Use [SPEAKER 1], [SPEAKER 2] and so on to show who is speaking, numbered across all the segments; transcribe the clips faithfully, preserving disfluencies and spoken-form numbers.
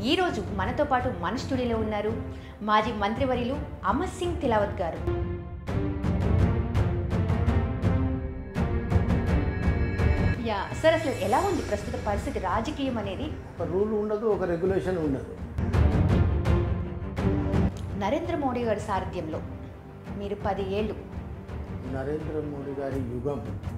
[SPEAKER 1] ఈరోజు మనతో పాటు మన స్టూడియోలో ఉన్నారు మాజీ మంత్రివర్యులు అమర్ సింగ్ తిలావత్ గారు. యా సార్, అసలు ఎలా ఉంది ప్రస్తుత పరిస్థితి? రాజకీయం అనేది
[SPEAKER 2] ఒక రూల్ ఉండదు, ఒక రెగ్యులేషన్ ఉండదు.
[SPEAKER 1] నరేంద్ర మోడీ గారి సారథ్యంలో మీరు పది ఏళ్ళు
[SPEAKER 2] నరేంద్ర మోడీ గారి యుగం.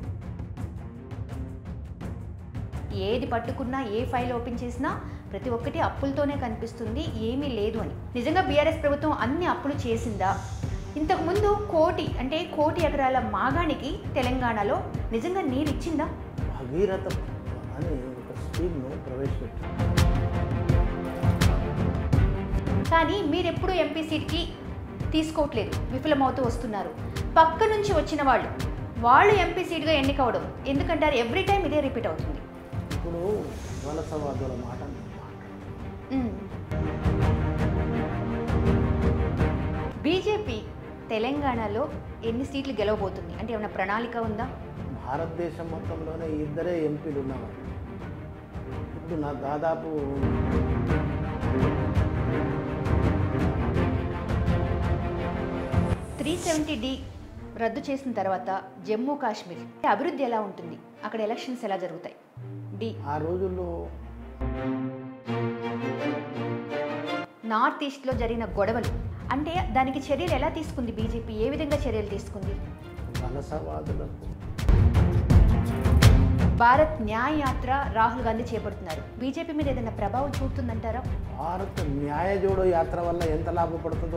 [SPEAKER 1] ఏది పట్టుకున్నా, ఏ ఫైల్ ఓపెన్ చేసినా ప్రతి ఒక్కటి అప్పులతోనే కనిపిస్తుంది, ఏమీ లేదు అని. నిజంగా బీఆర్ఎస్ ప్రభుత్వం అన్ని అప్పులు చేసిందా? ఇంతకుముందు కోటి అంటే కోటి ఎకరాల మాగానికి తెలంగాణలో నిజంగా నీరు ఇచ్చిందా?
[SPEAKER 2] భగీరథ అని ఒక స్కీమ్ను ప్రవేశపెట్టారు.
[SPEAKER 1] కానీ మీరెప్పుడు ఎంపీ సీట్కి తీసుకోవట్లేదు, విఫలమవుతూ వస్తున్నారు. పక్క నుంచి వచ్చిన వాళ్ళు వాళ్ళు ఎంపీ సీట్గా ఎన్నికవడం ఎందుకంటారు? ఎవ్రీ టైం ఇదే రిపీట్ అవుతుంది.
[SPEAKER 2] ఇప్పుడు వలసవాదుల మాట
[SPEAKER 1] బీజేపీ తెలంగాణలో ఎన్ని సీట్లు గెలవబోతుంది అంటే ఏమైనా ప్రణాళిక ఉందా?
[SPEAKER 2] భారతదేశం మొత్తంలోనే ఇద్దరే ఎంపీలు ఉన్నవారు. ఇప్పుడు నా దాదాపు
[SPEAKER 1] త్రీ సెవెంటీ డి రద్దు చేసిన తర్వాత జమ్మూ కాశ్మీర్ అభివృద్ధి ఎలా ఉంటుంది? అక్కడ ఎలక్షన్స్ ఎలా జరుగుతాయి? డి
[SPEAKER 2] ఆ రోజుల్లో
[SPEAKER 1] నార్త్ ఈస్ట్లో జరిగిన గొడవలు అంటే దానికి చర్యలు ఎలా తీసుకుంది బీజేపీ? ఏ విధంగా చర్యలు తీసుకుంది?
[SPEAKER 2] వలసవాదులకు
[SPEAKER 1] భారత్ న్యాయ యాత్ర రాహుల్ గాంధీ చేపడుతున్నారు. బీజేపీ మీద ఏదైనా ప్రభావం చూపుతుందంటారా?
[SPEAKER 2] భారత్ న్యాయ జోడో యాత్ర వల్ల ఎంత లాభపడుతుందో.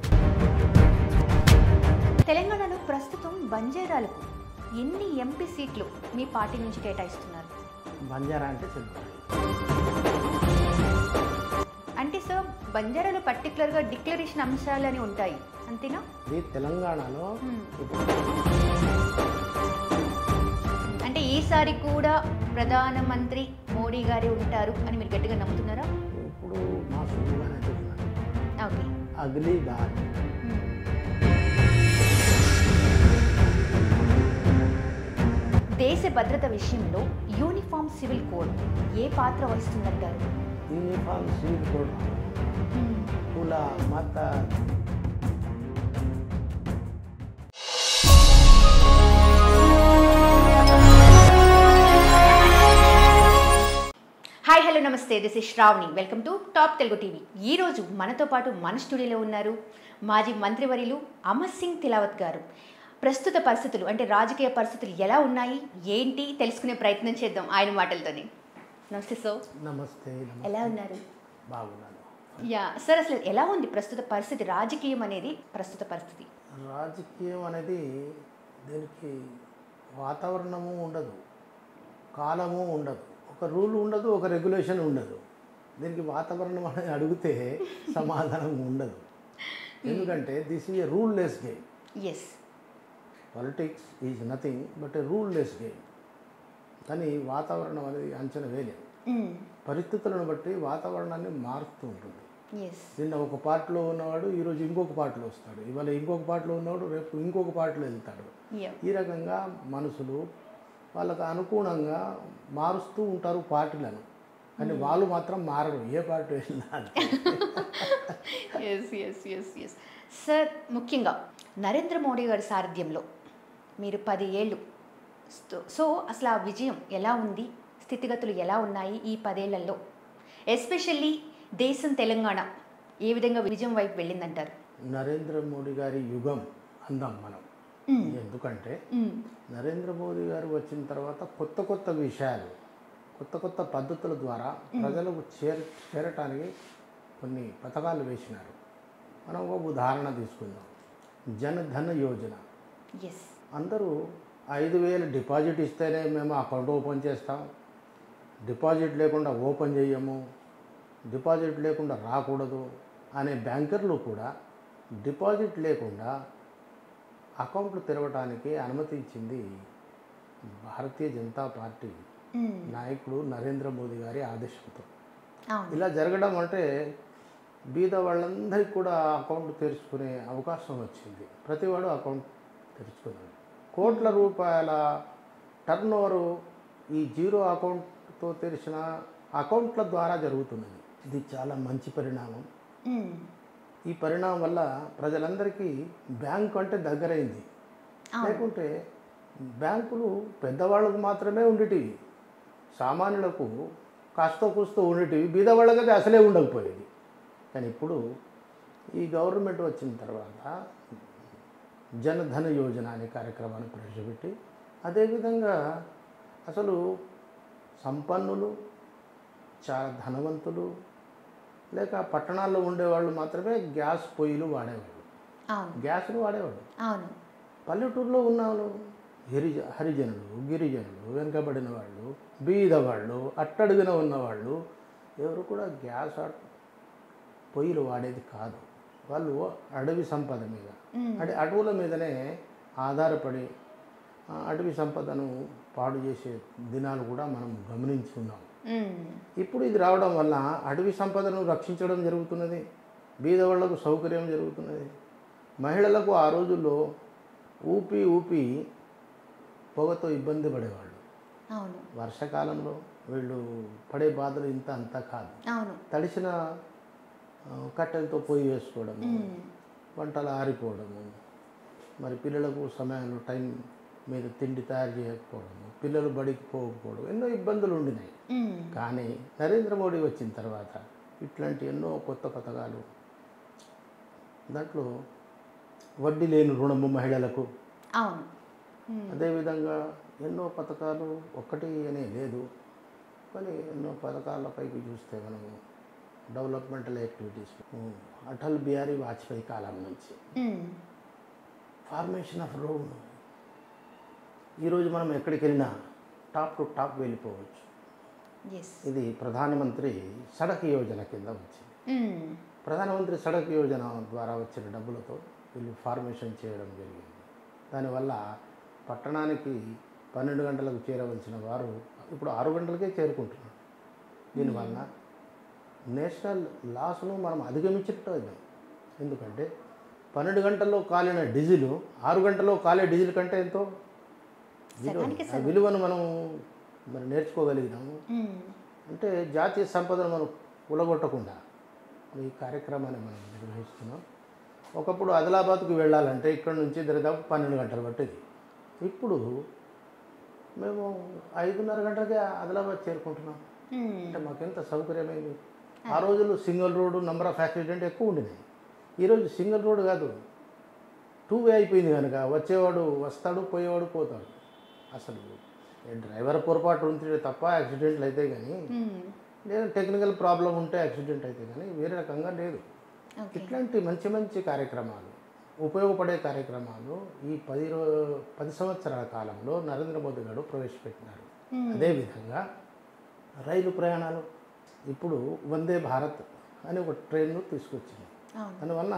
[SPEAKER 1] తెలంగాణలో ప్రస్తుతం బంజారాలకు ఎన్ని ఎంపీ సీట్లు మీ పార్టీ నుంచి కేటాయిస్తున్నారు?
[SPEAKER 2] బంజారా అంటే తెలుగు.
[SPEAKER 1] అంటే సార్, బంజారాలో పర్టికులర్గా డిక్లరేషన్ అంశాలు అని ఉంటాయి, అంతేనా?
[SPEAKER 2] ఇది తెలంగాణలో
[SPEAKER 1] అంటే ఈసారి కూడా ప్రధానమంత్రి మోడీ గారే ఉంటారు అని మీరు గట్టిగా నమ్ముతున్నారా?
[SPEAKER 2] ఇప్పుడు మా సులువుగానే చెప్తున్నాను.
[SPEAKER 1] ఓకే,
[SPEAKER 2] అగ్లీ బార్
[SPEAKER 1] దేశ భద్రత విషయంలో యూనిఫామ్ సివిల్ కోడ్ ఏ పాత్ర వహిస్తుందంటారు?
[SPEAKER 2] యూనిఫామ్ సివిల్ కోడ్ కుల మత
[SPEAKER 1] హాయ్ హలో నమస్తే, this is Shravani. Welcome to top Telugu TV. ఈరోజు మనతో పాటు మన స్టూడియోలో ఉన్నారు మాజీ మంత్రివర్యులు అమర్ సింగ్ తిలావత్ గారు. ప్రస్తుత పరిస్థితులు అంటే రాజకీయ పరిస్థితులు ఎలా ఉన్నాయి, ఏంటి తెలుసుకునే ప్రయత్నం చేద్దాం ఆయన మాటలతోనే. నమస్తే సార్.
[SPEAKER 2] నమస్తే.
[SPEAKER 1] ఎలా ఉన్నారు?
[SPEAKER 2] బాగున్నాను.
[SPEAKER 1] యా సార్, అసలు ఎలా ఉంది ప్రస్తుత పరిస్థితి? రాజకీయం అనేది ప్రస్తుత పరిస్థితి.
[SPEAKER 2] రాజకీయం అనేది దీనికి వాతావరణము ఉండదు, కాలము ఉండదు, ఒక రూల్ ఉండదు, ఒక రెగ్యులేషన్ ఉండదు. దీనికి వాతావరణం అనేది అడిగితే సమాధానం ఉండదు. ఎందుకంటే this is a rule less game.
[SPEAKER 1] Yes,
[SPEAKER 2] politics is nothing but a rule less game. కానీ వాతావరణం అనేది అంచనా వేయలేదు. పరిస్థితులను బట్టి వాతావరణాన్ని మారుతూ ఉంటుంది. నిన్న ఒక పార్టీలో ఉన్నవాడు ఈరోజు ఇంకొక పార్టీలో వస్తాడు, ఇవాళ ఇంకొక పార్టీలో ఉన్నవాడు రేపు ఇంకొక పార్టీలో వెళ్తాడు. ఈ రకంగా మనుషులు వాళ్ళకు అనుగుణంగా మారుస్తూ ఉంటారు పార్టీలను, కానీ వాళ్ళు మాత్రం మారరు, ఏ పార్టీ వెళ్ళినా.
[SPEAKER 1] Yes yes yes yes sir, ముఖ్యంగా నరేంద్ర మోడీ గారి సారథ్యంలో మీరు పది ఏళ్ళు, సో అసలు ఆ విజయం ఎలా ఉంది, స్థితిగతులు ఎలా ఉన్నాయి ఈ పదేళ్లలో? ఎస్పెషల్లీ దేశం తెలంగాణ ఏ విధంగా విజయం వైపు వెళ్ళిందంటారు?
[SPEAKER 2] నరేంద్ర మోడీ గారి యుగం అందాం మనం. ఎందుకంటే నరేంద్ర మోదీ గారు వచ్చిన తర్వాత కొత్త కొత్త విషయాలు, కొత్త కొత్త పద్ధతుల ద్వారా ప్రజలకు చేర చేరటానికి కొన్ని పథకాలు వేసినారు. మనం ఒక ఉదాహరణ తీసుకుందాం, జనధన యోజన. అందరూ ఐదు వేలు డిపాజిట్ ఇస్తేనే మేము అకౌంట్ ఓపెన్ చేస్తాం, డిపాజిట్ లేకుండా ఓపెన్ చేయము, డిపాజిట్ లేకుండా రాకూడదు అనే బ్యాంకర్లు కూడా డిపాజిట్ లేకుండా అకౌంట్లు తెరవడానికి అనుమతించింది భారతీయ జనతా పార్టీ నాయకుడు నరేంద్ర మోదీ గారి ఆదేశంతో. ఇలా జరగడం అంటే బీద వాళ్ళందరికీ కూడా అకౌంట్ తెరుచుకునే అవకాశం వచ్చింది. ప్రతివాడు అకౌంట్ తెరుచుకున్నాడు. కోట్ల రూపాయల టర్న్ ఓవరు ఈ జీరో అకౌంట్తో తెరిచిన అకౌంట్ల ద్వారా జరుగుతున్నది. ఇది చాలా మంచి పరిణామం.
[SPEAKER 1] మ్మ్.
[SPEAKER 2] ఈ పరిణామం వల్ల ప్రజలందరికీ బ్యాంకు అంటే దగ్గరైంది.
[SPEAKER 1] అవును.
[SPEAKER 2] లేకుంటే బ్యాంకులు పెద్దవాళ్ళకు మాత్రమే ఉండేటివి, సామాన్యులకు కాస్తో కూస్తో ఉండేటివి, బీదవాళ్ళకి అసలే ఉండకపోయేది. కానీ ఇప్పుడు ఈ గవర్నమెంట్ వచ్చిన తర్వాత జనధన యోజన అనే కార్యక్రమాన్ని ప్రవేశపెట్టి, అదేవిధంగా అసలు సంపన్నులు, చాలా ధనవంతులు, లేక పట్టణాల్లో ఉండేవాళ్ళు మాత్రమే గ్యాస్ పొయ్యిలు వాడేవాళ్ళు,
[SPEAKER 1] అవును.
[SPEAKER 2] గ్యాస్ను వాడేవాళ్ళు.
[SPEAKER 1] అవును.
[SPEAKER 2] పల్లెటూరులో ఉన్నవాళ్ళు గిరిజ హరిజనులు, గిరిజనులు, వెనుకబడిన వాళ్ళు, బీదవాళ్ళు, అట్టడుగున ఉన్నవాళ్ళు ఎవరు కూడా గ్యాస్ అట్- పొయ్యిలు వాడేది కాదు. వాళ్ళు అడవి సంపద మీద,
[SPEAKER 1] మ్మ్.
[SPEAKER 2] అంటే అడవుల మీదనే ఆధారపడి ఆ అడవి సంపదను పాడు చేసే దినాలు కూడా మనం గమనించుకున్నాం.
[SPEAKER 1] మ్మ్.
[SPEAKER 2] ఇప్పుడు ఇది రావడం వల్ల అడవి సంపదను రక్షించడం జరుగుతున్నది, బీదవాళ్లకు సౌకర్యం జరుగుతున్నది. మహిళలకు ఆ రోజుల్లో ఊపి ఊపి పొగతో ఇబ్బంది పడేవాళ్ళు.
[SPEAKER 1] అవును.
[SPEAKER 2] వర్షాకాలంలో వీళ్ళు పడే బాధలు ఇంత అంతా కాదు.
[SPEAKER 1] అవును.
[SPEAKER 2] తడిసిన ఆ, కట్టెలతో పొయ్యి వేసుకోవడము,
[SPEAKER 1] మ్మ్.
[SPEAKER 2] వంటలు ఆరిపోవడము, మరి పిల్లలకు సమయంలో టైం మీద తిండి తయారు చేయకపోవడము, పిల్లలు బడికి పోకపోవడం, ఎన్నో ఇబ్బందులు ఉండినాయి.
[SPEAKER 1] మ్మ్.
[SPEAKER 2] కానీ నరేంద్ర మోడీ వచ్చిన తర్వాత ఇట్లాంటి ఎన్నో కొత్త పథకాలు, దాంట్లో వడ్డీ లేని రుణము మహిళలకు,
[SPEAKER 1] అవును. మ్మ్.
[SPEAKER 2] అదేవిధంగా ఎన్నో పథకాలు, ఒక్కటి అనే లేదు కానీ ఎన్నో పథకాల పైకి చూస్తే మనము డెవలప్మెంటల్ యాక్టివిటీస్, అటల్ బిహారీ వాజ్పేయి కాలం నుంచి
[SPEAKER 1] మ్మ్.
[SPEAKER 2] ఫార్మేషన్ ఆఫ్ రోడ్, ఈరోజు మనం ఎక్కడికి వెళ్ళినా టాప్ టు టాప్ వెళ్ళిపోవచ్చు.
[SPEAKER 1] ఎస్.
[SPEAKER 2] ఇది ప్రధానమంత్రి సడక్ యోజన కింద వచ్చింది.
[SPEAKER 1] మ్మ్.
[SPEAKER 2] ప్రధానమంత్రి సడక్ యోజన ద్వారా వచ్చిన డబ్బులతో వీళ్ళు ఫార్మేషన్ చేయడం జరిగింది. దానివల్ల పట్టణానికి పన్నెండు గంటలకు చేరవలసిన వారు ఇప్పుడు ఆరు గంటలకే చేరుకుంటున్నారు. దీనివల్ల నేషనల్ లాస్ను మనం అధిగమించినట్టు అయింది. ఎందుకంటే పన్నెండు గంటల్లో కాలిన డీజిల్ ఆరు గంటల్లో కాలే డీజిల్ కంటే ఎంతో విలువ,
[SPEAKER 1] సగానికి
[SPEAKER 2] ఆ
[SPEAKER 1] సగం.
[SPEAKER 2] విలువను మనం మరి నేర్చుకోగలిగినాము.
[SPEAKER 1] మ్మ్.
[SPEAKER 2] అంటే జాతీయ సంపదను మనం కూలగొట్టకుండా ఈ కార్యక్రమాన్ని మనం నిర్వహిస్తున్నాం. ఒకప్పుడు ఆదిలాబాద్కు వెళ్ళాలంటే ఇక్కడ నుంచి దరిదాపు పన్నెండు గంటలు పట్టేది. ఇప్పుడు మేము ఐదున్నర గంటలకే ఆదిలాబాద్ చేరుకుంటున్నాం.
[SPEAKER 1] మ్మ్.
[SPEAKER 2] అంటే మాకెంత సౌకర్యమైంది. ఆ రోజుల్లో single road, number of accident ఎక్కువ ఉండినాయి. ఈరోజు సింగిల్ రోడ్డు కాదు, టూ వే అయిపోయింది కనుక వచ్చేవాడు వస్తాడు, పోయేవాడు పోతాడు. అసలు డ్రైవర్ పొరపాటు ఉంటే తప్ప యాక్సిడెంట్లు అయితే కానీ,
[SPEAKER 1] మ్మ్.
[SPEAKER 2] లేదా టెక్నికల్ ప్రాబ్లం ఉంటే యాక్సిడెంట్ అయితే కానీ వేరే రకంగా లేదు.
[SPEAKER 1] ఓకే.
[SPEAKER 2] ఇట్లాంటి మంచి మంచి కార్యక్రమాలు, ఉపయోగపడే కార్యక్రమాలు ఈ పది రో పది సంవత్సరాల కాలంలో నరేంద్ర మోదీ గారు ప్రవేశపెట్టినారు.
[SPEAKER 1] మ్మ్.
[SPEAKER 2] అదేవిధంగా రైలు ప్రయాణాలు, ఇప్పుడు వందే భారత్ అని ఒక ట్రైన్ను తీసుకొచ్చింది.
[SPEAKER 1] అవును.
[SPEAKER 2] దానివల్ల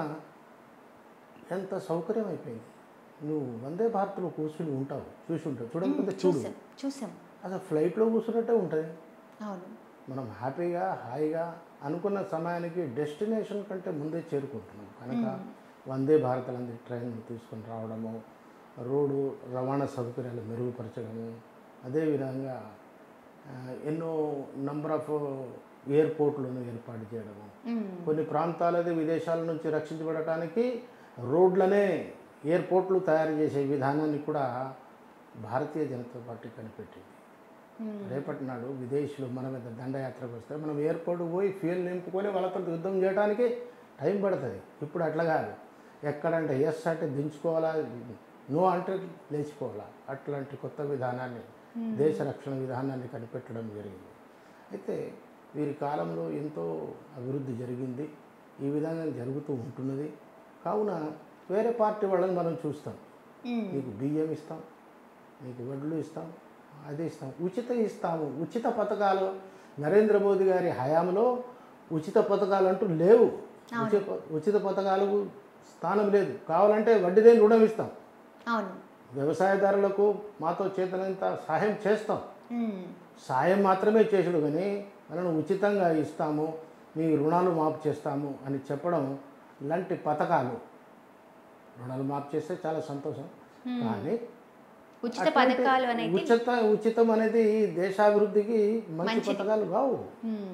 [SPEAKER 2] ఎంత సౌకర్యం అయిపోయింది. నువ్వు వందే భారత్లో కూర్చుని ఉంటావు, చూసి ఉంటావు, చూడకపోతే చూడు,
[SPEAKER 1] చూసాం చూసాం.
[SPEAKER 2] అసలు ఫ్లైట్లో కూర్చున్నట్టే ఉంటుంది.
[SPEAKER 1] అవును.
[SPEAKER 2] మనం హ్యాపీగా హాయిగా అనుకున్న సమయానికి డెస్టినేషన్ కంటే ముందే చేరుకుంటున్నాం కనుక వందే భారత్ లాంటి ట్రైన్ తీసుకొని రావడము, రోడ్డు రవాణా సౌకర్యాలు మెరుగుపరచడము, అదేవిధంగా ఆ, ఎన్నో నంబర్ ఆఫ్ ఎయిర్పోర్ట్లను ఏర్పాటు చేయడము,
[SPEAKER 1] మ్మ్.
[SPEAKER 2] కొన్ని ప్రాంతాలది విదేశాల నుంచి రక్షించబడటానికి రోడ్లనే ఎయిర్పోర్ట్లు తయారు చేసే విధానాన్ని కూడా భారతీయ జనతా పార్టీ కనిపెట్టింది.
[SPEAKER 1] మ్మ్.
[SPEAKER 2] రేపటి నాడు విదేశీయులు మన మీద దండయాత్రకు వస్తే మనం ఎయిర్పోర్ట్కి పోయి ఫ్యూయల్ నింపుకొని వాళ్ళతో యుద్ధం చేయడానికి టైం పడుతుంది. ఇప్పుడు అట్లా కాదు, ఎక్కడంటే ఎస్ అంటే దించుకోవాలా, నో అంటే లేచిపోవాలా, అట్లాంటి కొత్త విధానాన్ని, దేశ రక్షణ విధానాన్ని కనిపెట్టడం జరిగింది. అయితే వీరి కాలంలో ఎంతో అభివృద్ధి జరిగింది, ఈ విధంగా జరుగుతూ ఉంటున్నది. కావున వేరే పార్టీ వాళ్ళని మనం చూస్తాం,
[SPEAKER 1] మ్మ్.
[SPEAKER 2] నీకు బియ్యం ఇస్తాం, నీకు వడ్లు ఇస్తాం, అది ఇస్తాం, ఉచిత ఇస్తాము. ఉచిత పథకాలు నరేంద్ర మోదీ గారి హయాంలో ఉచిత పథకాలు అంటూ లేవు. ఉచిత ఉచిత పథకాలకు స్థానం లేదు. కావాలంటే వడ్డీ లేని రుణం ఇస్తాం,
[SPEAKER 1] అవును.
[SPEAKER 2] వ్యవసాయదారులకు మాతో చేతనంత సహాయం చేస్తాం.
[SPEAKER 1] మ్మ్.
[SPEAKER 2] సాయం మాత్రమే చేసుడు కానీ మనను ఉచితంగా ఇస్తాము, మీ రుణాలు మాఫ్ చేస్తాము అని చెప్పడం లాంటి పథకాలు, రుణాలు మాఫ్ చేస్తే చాలా సంతోషం. కానీ
[SPEAKER 1] ఉచిత
[SPEAKER 2] అట్లాంటి
[SPEAKER 1] పథకాలు అనేది
[SPEAKER 2] ఉచిత ఉచితం అనేది దేశాభివృద్ధికి మంచి పథకాలు కావు.
[SPEAKER 1] మ్మ్.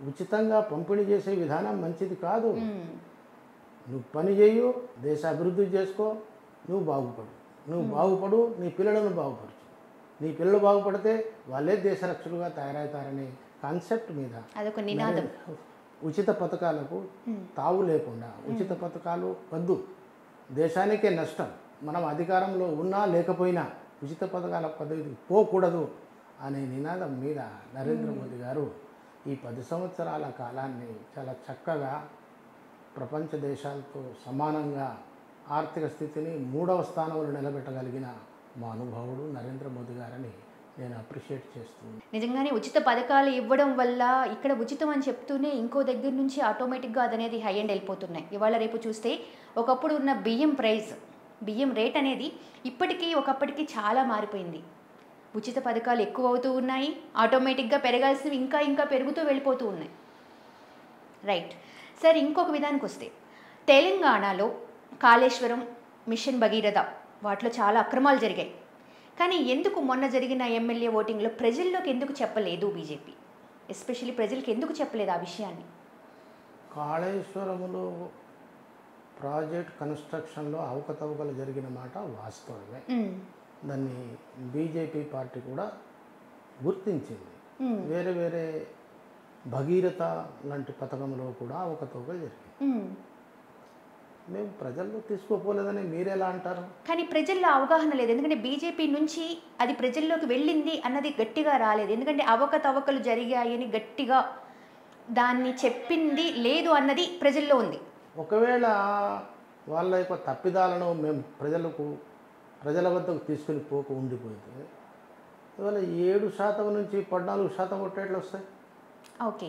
[SPEAKER 2] ఉచితంగా పంపిణీ చేసే విధానం మంచిది కాదు. నువ్వు పని చేయు, దేశ అభివృద్ధి చేసుకో, నువ్వు బాగుపడు. నువ్వు బాగుపడు, నీ పిల్లలను బాగుపరచు. నీ పిల్లలు బాగుపడితే వాళ్ళే దేశ రక్షకులుగా తయారవుతారనే కాన్సెప్ట్ మీద
[SPEAKER 1] అదొక నినాదం.
[SPEAKER 2] ఉచిత పథకాలకు తావు లేకుండా, ఉచిత పథకాలు వద్దు, దేశానికే నష్టం, మనం అధికారంలో ఉన్నా లేకపోయినా ఉచిత పథకాల పద్ధతికి పోకూడదు అనే నినాదం మీద నరేంద్ర మోదీ గారు ఈ పది సంవత్సరాల కాలాన్ని చాలా చక్కగా ప్రపంచ దేశాలతో సమానంగా ఆర్థిక స్థితిని మూడవ స్థానంలో నిలబెట్టగలిగిన మా అనుభవుడు నరేంద్ర మోదీ గారని నేను అప్రిషియేట్ చేస్తున్నాను.
[SPEAKER 1] నిజంగానే ఉచిత పథకాలు ఇవ్వడం వల్ల ఇక్కడ ఉచితం అని చెప్తూనే ఇంకో దగ్గర నుంచి ఆటోమేటిక్గా అదనేది హై అండ్ వెళ్ళిపోతున్నాయి. ఇవాళ రేపు చూస్తే ఒకప్పుడు ఉన్న బియ్యం ప్రైస్, బియ్యం రేట్ అనేది ఇప్పటికీ ఒకప్పటికి చాలా మారిపోయింది. ఉచిత పథకాలు ఎక్కువ అవుతూ ఉన్నాయి, ఆటోమేటిక్గా పెరగాల్సినవి ఇంకా ఇంకా పెరుగుతూ వెళ్ళిపోతూ ఉన్నాయి. రైట్ సార్, ఇంకొక విధానికి వస్తే తెలంగాణలో కాళేశ్వరం, మిషన్ భగీరథ వాటిలో చాలా అక్రమాలు జరిగాయి. కానీ ఎందుకు మొన్న జరిగిన ఎమ్మెల్యే ఓటింగ్లో ప్రజల్లోకి ఎందుకు చెప్పలేదు బీజేపీ? ఎస్పెషల్లీ ప్రజలకు ఎందుకు చెప్పలేదు ఆ విషయాన్ని?
[SPEAKER 2] కాళేశ్వరములో ప్రాజెక్ట్ కన్స్ట్రక్షన్లో అవకతవకలు జరిగిన మాట వాస్తవమే. దాన్ని బీజేపీ పార్టీ కూడా గుర్తించింది. వేరే వేరే భగీరథ లాంటి పథకంలో కూడా అవకతవకలు జరిగాయి. మేము ప్రజల్లో తీసుకోపోలేదని మీరెలా అంటారు?
[SPEAKER 1] కానీ ప్రజల్లో అవగాహన లేదు. ఎందుకంటే బీజేపీ నుంచి అది ప్రజల్లోకి వెళ్ళింది అన్నది గట్టిగా రాలేదు. ఎందుకంటే అవకతవకలు జరిగాయని గట్టిగా దాన్ని చెప్పింది లేదు అన్నది ప్రజల్లో ఉంది.
[SPEAKER 2] ఒకవేళ వాళ్ళ యొక్క తప్పిదాలను మేము ప్రజలకు ప్రజల వద్దకు తీసుకుని పోక ఉండిపోయింది, ఇవాళ ఏడు శాతం నుంచి పద్నాలుగు శాతం ఓట్లు వస్తాయి.
[SPEAKER 1] ఓకే,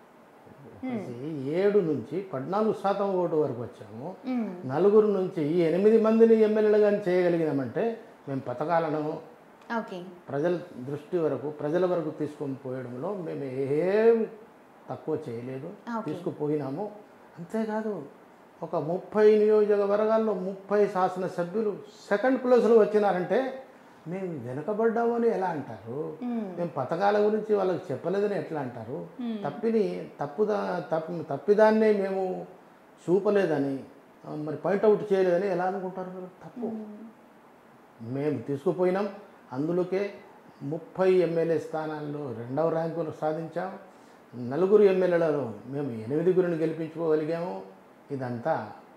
[SPEAKER 2] ఏడు నుంచి పద్నాలుగు శాతం ఓటు వరకు వచ్చాము. నలుగురు నుంచి ఎనిమిది మందిని ఎమ్మెల్యేలు కానీ చేయగలిగినామంటే మేము పథకాలను ప్రజల దృష్టి వరకు ప్రజల వరకు తీసుకొని పోయడంలో మేము ఏం తక్కువ చేయలేదు, తీసుకుపోయినాము. అంతేకాదు ఒక ముప్పై నియోజకవర్గాల్లో ముప్పై శాసనసభ్యులు సెకండ్ ప్లేస్లో వచ్చినారంటే మేము వెనుకబడ్డామని ఎలా అంటారు? మేము పథకాల గురించి వాళ్ళకి చెప్పలేదని ఎట్లా అంటారు? తప్పిని తప్పుదా తప్పు తప్పిదాన్నే మేము చూపలేదని, మరి పాయింట్అవుట్ చేయలేదని ఎలా అనుకుంటారు మీరు? తప్పు. మేము తీసుకుపోయినాం, అందులోకే ముప్పై ఎమ్మెల్యే స్థానాల్లో రెండవ ర్యాంకును సాధించాం. నలుగురు ఎమ్మెల్యేలలో మేము ఎనిమిదిగురిని గెలిపించుకోగలిగాము. ఇదంతా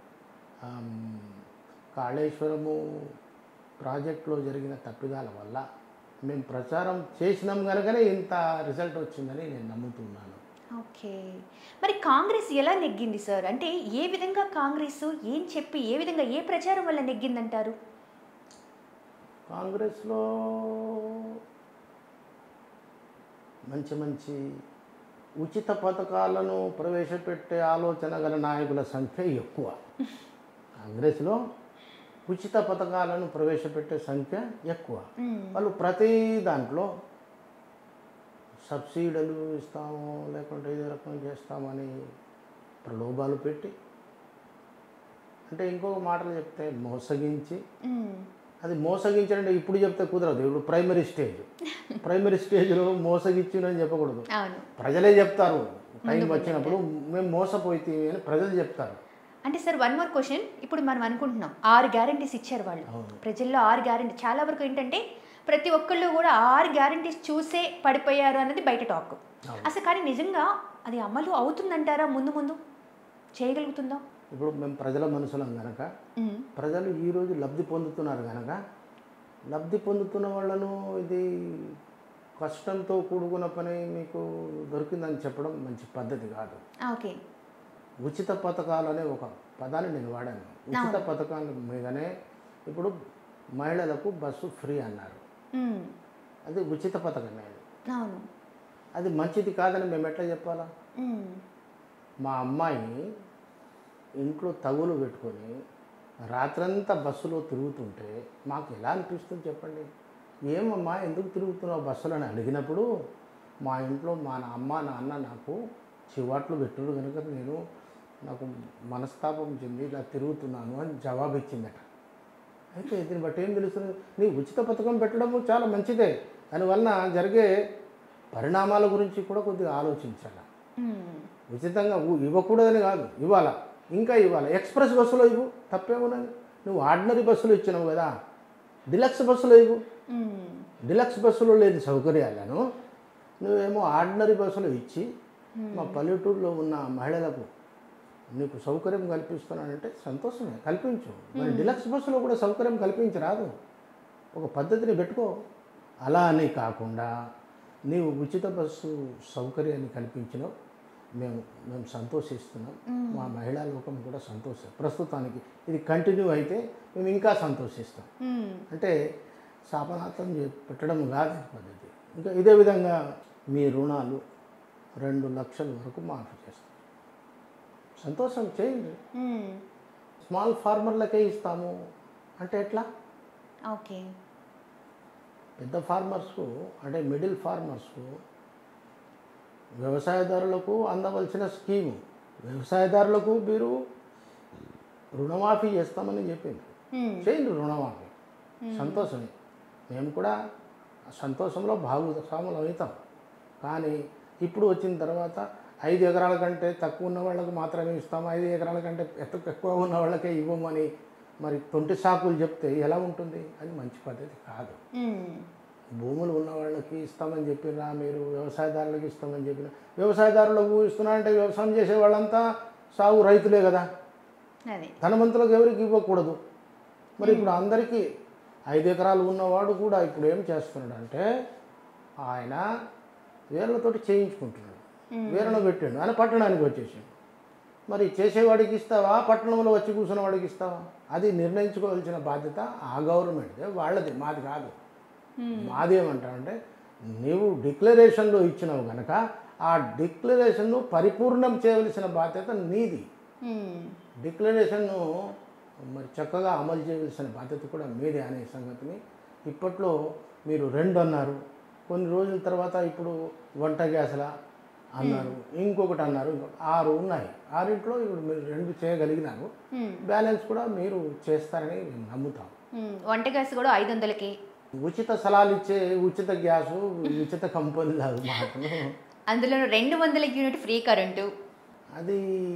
[SPEAKER 2] కాళేశ్వరము ప్రాజెక్టులో జరిగిన తప్పిదాల వల్ల మేము ప్రచారం చేసినాం కనుకనే ఇంత రిజల్ట్ వచ్చిందని నేను నమ్ముతున్నాను.
[SPEAKER 1] ఓకే, మరి కాంగ్రెస్ ఎలా నెగ్గింది సార్? అంటే ఏ విధంగా కాంగ్రెస్ ఏం చెప్పి ఏ విధంగా ఏ ప్రచారం వల్ల నెగ్గిందంటారు?
[SPEAKER 2] కాంగ్రెస్లో మంచి మంచి ఉచిత పథకాలను ప్రవేశపెట్టే ఆలోచన గల నాయకుల సంఖ్య ఎక్కువ. కాంగ్రెస్లో ఉచిత పథకాలను ప్రవేశపెట్టే సంఖ్య ఎక్కువ. వాళ్ళు ప్రతి దాంట్లో సబ్సిడీలు ఇస్తాము, లేకుంటే ఇదే రకం చేస్తామని ప్రలోభాలు పెట్టి, అంటే ఇంకొక మాటలు చెప్తే మోసగించి, అది మోసగించాలంటే ఇప్పుడు చెప్తే కుదరదు. ఇప్పుడు ప్రైమరీ స్టేజ్ ప్రైమరీ స్టేజ్లో మోసగించిందని చెప్పకూడదు, ప్రజలే చెప్తారు. టైం వచ్చినప్పుడు మేము మోసపోయి అని ప్రజలు చెప్తారు.
[SPEAKER 1] అంటే సార్ వన్ మోర్ క్వశ్చన్, ఇప్పుడు మనం అనుకుంటున్నాం ఆరు గ్యారంటీస్ ఇచ్చారు వాళ్ళు ప్రజల్లో. ఆరు గ్యారంటీ చాలా వరకు ఏంటంటే ప్రతి ఒక్కళ్ళు కూడా ఆరు గ్యారంటీస్ చూసే పడిపోయారు అన్నది బయట టాక్. అసలు కానీ నిజంగా అది అమలు అవుతుందంటారా? ముందు ముందు చేయగలుగుతుందా?
[SPEAKER 2] ఇప్పుడు మేము ప్రజల మనుషులం కనుక, ప్రజలు ఈరోజు లబ్ధి పొందుతున్నారు కనుక, లబ్ధి పొందుతున్న వాళ్ళను ఇది కష్టంతో కూడుకున్న పని మీకు దొరికిందని చెప్పడం మంచి పద్ధతి కాదు.
[SPEAKER 1] ఓకే,
[SPEAKER 2] ఉచిత పథకాలు అనే ఒక పదాన్ని నేను వాడాను. ఉచిత పథకాల మీదనే ఇప్పుడు మహిళలకు బస్సు ఫ్రీ అన్నారు. అది ఉచిత పథకమే. అది అది మంచిది కాదని మేము ఎట్లా చెప్పాలా? మా అమ్మాయి ఇంట్లో తగులు పెట్టుకొని రాత్రంతా బస్సులో తిరుగుతుంటే మాకు ఎలా అనిపిస్తుంది చెప్పండి? ఏమమ్మా ఎందుకు తిరుగుతున్నావు బస్సులో అని అడిగినప్పుడు, మా ఇంట్లో మా అమ్మ నాన్న నాకు చివాట్లు పెట్టుడు కనుక నేను నాకు మనస్తాపం చెంది ఇలా తిరుగుతున్నాను అని జవాబు ఇచ్చిందట. అయితే దీన్ని బట్టి ఏం తెలుస్తుంది? నీ ఉచిత పథకం పెట్టడము చాలా మంచిదే, దానివల్ల జరిగే పరిణామాల గురించి కూడా కొద్దిగా ఆలోచించాలి.
[SPEAKER 1] మ్మ్.
[SPEAKER 2] ఉచితంగా ఊ- ఇవ్వకూడదని కాదు, ఇవ్వాలా, ఇంకా ఇవ్వాలి. ఎక్స్ప్రెస్ బస్సులో ఇవ్వు, తప్పేమున్నది. నువ్వు ఆర్డినరీ బస్సులో ఇచ్చినావు కదా, డిలక్స్ బస్సులో ఇవ్వు.
[SPEAKER 1] మ్మ్.
[SPEAKER 2] డిలక్స్ బస్సులో లేని సౌకర్యాలను నువ్వేమో ఆర్డినరీ బస్సులో ఇచ్చి మా పల్లెటూరులో ఉన్న మహిళలకు నీకు సౌకర్యం కల్పిస్తున్నానంటే సంతోషమే, కల్పించు. మరి డిలక్స్ బస్సులో కూడా సౌకర్యం కల్పించరాదు, ఒక పద్ధతిని పెట్టుకో. అలా అని కాకుండా నీవు ఉచిత బస్సు సౌకర్యాన్ని కల్పించినావు, మేము మేము సంతోషిస్తున్నాం. మా మహిళా లోకం కూడా సంతోషం. ప్రస్తుతానికి ఇది కంటిన్యూ అయితే మేము ఇంకా సంతోషిస్తాం.
[SPEAKER 1] మ్మ్.
[SPEAKER 2] అంటే శాపనార్థం చే- పెట్టడం కాదు ఈ పద్ధతి. ఇంకా ఇదే విధంగా మీ రుణాలు రెండు లక్షల వరకు మాఫీ చేస్తాం. సంతోషం, చేయండి.
[SPEAKER 1] మ్మ్.
[SPEAKER 2] స్మాల్ ఫార్మర్లకే ఇస్తాము అంటే ఎట్లా?
[SPEAKER 1] ఓకే.
[SPEAKER 2] పెద్ద ఫార్మర్స్కు అంటే మిడిల్ ఫార్మర్స్కు వ్యవసాయదారులకు అందవలసిన స్కీము, వ్యవసాయదారులకు మీరు రుణమాఫీ చేస్తామని చెప్పింది.
[SPEAKER 1] మ్మ్.
[SPEAKER 2] చేయండి రుణమాఫీ, సంతోషమే. మేము కూడా సంతోషంలో భాగస్వాములు అవుతాం. కానీ ఇప్పుడు వచ్చిన తర్వాత ఐదు ఎకరాల కంటే తక్కువ ఉన్న వాళ్ళకు మాత్రమే ఇస్తాము, ఐదు ఎకరాల కంటే ఎత్తు ఎక్కువ ఉన్న వాళ్ళకే ఇవ్వమని మరి తొంటి సాకులు చెప్తే ఎలా ఉంటుంది? అది మంచి పద్ధతి కాదు.
[SPEAKER 1] మ్మ్.
[SPEAKER 2] భూములు ఉన్న వాళ్ళకి ఇస్తామని చెప్పినా, మీరు వ్యవసాయదారులకు ఇస్తామని చెప్పిన, వ్యవసాయదారులకు ఇస్తున్నా అంటే వ్యవసాయం చేసే వాళ్ళంతా సాగు రైతులే కదా,
[SPEAKER 1] అదే.
[SPEAKER 2] ధనవంతులకు ఎవరికి ఇవ్వకూడదు. మరి ఇప్పుడు అందరికీ ఐదు ఎకరాలు ఉన్నవాడు కూడా ఇప్పుడు ఏం చేస్తున్నాడు అంటే ఆయన వేర్లతోటి చేయించుకుంటున్నాడు, వేరను పెట్టాడు, ఆయన పట్టణానికి వచ్చేసాడు. మరి చేసేవాడికి ఇస్తావా, పట్టణంలో వచ్చి కూర్చున్న వాడికి ఇస్తావా? అది నిర్ణయించుకోవాల్సిన బాధ్యత ఆ గవర్నమెంట్దే, వాళ్ళది, మాది కాదు. మాది ఏమంటారంటే నీవు డిక్లరేషన్లో ఇచ్చినావు కనుక ఆ డిక్లరేషన్ను పరిపూర్ణం చేయవలసిన బాధ్యత నీది.
[SPEAKER 1] మ్మ్.
[SPEAKER 2] డిక్లరేషన్ను మరి చక్కగా అమలు చేయవలసిన బాధ్యత కూడా మీదే అనే సంగతిని ఇప్పట్లో మీరు రెండు అన్నారు, కొన్ని రోజుల తర్వాత ఇప్పుడు వంట గ్యాస్లా అన్నారు, ఇంకొకటి అన్నారు, ఇంకొకటి ఆరు ఉన్నాయి. ఆరింట్లో ఇప్పుడు మీరు రెండు చేయగలిగినారు,
[SPEAKER 1] మ్మ్.
[SPEAKER 2] బ్యాలెన్స్ కూడా మీరు చేస్తారని మేము నమ్ముతాం.
[SPEAKER 1] మ్మ్. వంట గ్యాస్ కూడా ఐదు వందలకి,
[SPEAKER 2] ఉచిత సలాలు ఇచ్చే ఉచిత గ్యాసు, ఉచిత కంపెనీలు అది మాత్రం
[SPEAKER 1] అందులో రెండు వందల యూనిట్ ఫ్రీ కరెంటు.
[SPEAKER 2] అది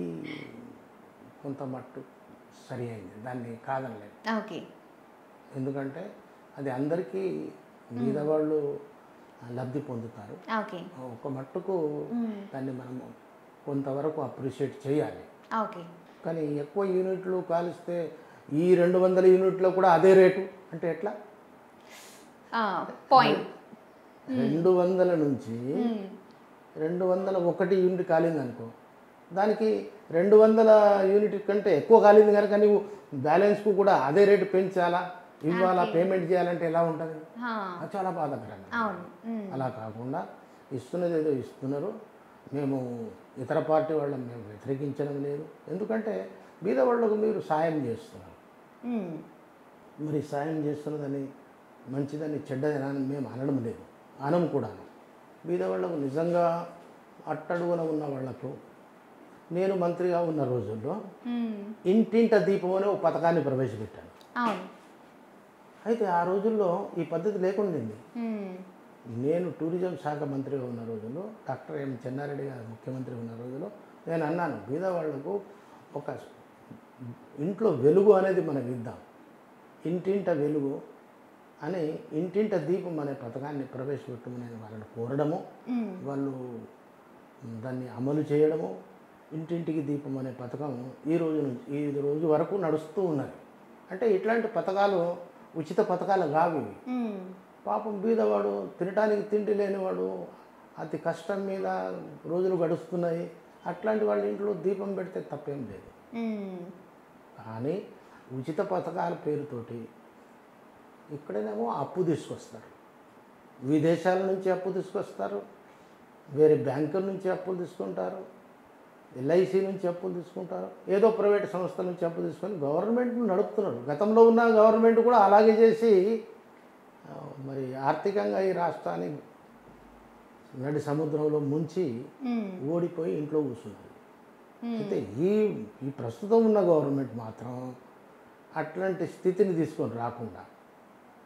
[SPEAKER 2] కొంత మట్టు సరి అయింది, దాన్ని కాదనలేదు.
[SPEAKER 1] ఓకే.
[SPEAKER 2] ఎందుకంటే అది అందరికీ మీద వాళ్ళు లబ్ధి పొందుతారు.
[SPEAKER 1] ఓకే.
[SPEAKER 2] ఒక మట్టుకు
[SPEAKER 1] మ్మ్.
[SPEAKER 2] దాన్ని మనం కొంతవరకు అప్రిషియేట్ చేయాలి.
[SPEAKER 1] ఓకే.
[SPEAKER 2] కానీ ఎక్కువ యూనిట్లు కాలిస్తే ఈ రెండు వందల యూనిట్లో కూడా అదే రేటు అంటే ఎట్లా?
[SPEAKER 1] పాయింట్.
[SPEAKER 2] రెండు వందల నుంచి రెండు వందల ఒకటి యూనిట్ కాలింది అనుకో, దానికి రెండు వందల యూనిట్ కంటే ఎక్కువ కాలింది కనుక నువ్వు బ్యాలెన్స్కు కూడా అదే రేటు పెంచాలా, ఇవ్వాలా, పేమెంట్ చేయాలంటే ఎలా ఉంటుంది? అది చాలా బాధాకరంగా.
[SPEAKER 1] అవును. మ్మ్.
[SPEAKER 2] అలా కాకుండా ఇస్తున్నది ఏదో ఇస్తున్నారు. మేము ఇతర పార్టీ వాళ్ళని మేము వ్యతిరేకించడం లేదు, ఎందుకంటే బీద వాళ్ళకు మీరు సాయం చేస్తున్నారు.
[SPEAKER 1] మ్మ్.
[SPEAKER 2] మరి సాయం చేస్తున్నదని మంచిదని చెడ్డదని మేము అనడం లేదు, అనం కూడాను. బీద వాళ్ళకు నిజంగా అట్టడుగున ఉన్న వాళ్లకు నేను మంత్రిగా ఉన్న రోజుల్లో
[SPEAKER 1] మ్మ్.
[SPEAKER 2] ఇంటింట దీపం అనే ఒక పథకాన్ని ప్రవేశపెట్టాను.
[SPEAKER 1] అవును.
[SPEAKER 2] అయితే ఆ రోజుల్లో ఈ పద్ధతి లేకుండింది.
[SPEAKER 1] మ్మ్.
[SPEAKER 2] నేను టూరిజం శాఖ మంత్రిగా ఉన్న రోజుల్లో, డాక్టర్ ఎం చెన్నారెడ్డి గారు ముఖ్యమంత్రి ఉన్న రోజుల్లో నేను అన్నాను, బీద వాళ్లకు ఒక ఇంట్లో వెలుగు అనేది మనకి ఇద్దాం, ఇంటింట వెలుగు అని ఇంటింట దీపం అనే పథకాన్ని ప్రవేశపెట్టమని వాళ్ళని కోరడము,
[SPEAKER 1] మ్మ్.
[SPEAKER 2] వాళ్ళు దాన్ని అమలు చేయడము, ఇంటింటికి దీపం అనే పథకం ఈ రోజు నుంచి ఈ రోజు వరకు నడుస్తూ ఉన్నది. అంటే ఇట్లాంటి పథకాలు ఉచిత పథకాలు కావు ఇవి.
[SPEAKER 1] మ్మ్.
[SPEAKER 2] పాపం బీదవాడు, తినడానికి తిండి లేనివాడు, అతి కష్టం మీద రోజులు గడుస్తున్నాయి, అట్లాంటి వాళ్ళ ఇంట్లో దీపం పెడితే తప్పేం లేదు.
[SPEAKER 1] మ్మ్.
[SPEAKER 2] కానీ ఉచిత పథకాల పేరుతోటి ఇక్కడనేమో అప్పు తీసుకొస్తారు, విదేశాల నుంచి అప్పు తీసుకొస్తారు, వేరే బ్యాంకుల నుంచి అప్పులు తీసుకుంటారు, ఎల్ఐసి నుంచి అప్పులు తీసుకుంటారు, ఏదో ప్రైవేట్ సంస్థల నుంచి అప్పు తీసుకొని గవర్నమెంట్ను నడుపుతున్నారు. గతంలో ఉన్న గవర్నమెంట్ కూడా అలాగే చేసి మరి ఆర్థికంగా ఈ రాష్ట్రాన్ని నడి సముద్రంలో ముంచి
[SPEAKER 1] మ్మ్.
[SPEAKER 2] ఓడిపోయి ఇంట్లో కూర్చున్నది. అయితే ఈ ఈ ప్రస్తుతం ఉన్న గవర్నమెంట్ మాత్రం అట్లాంటి స్థితిని తీసుకొని రాకుండా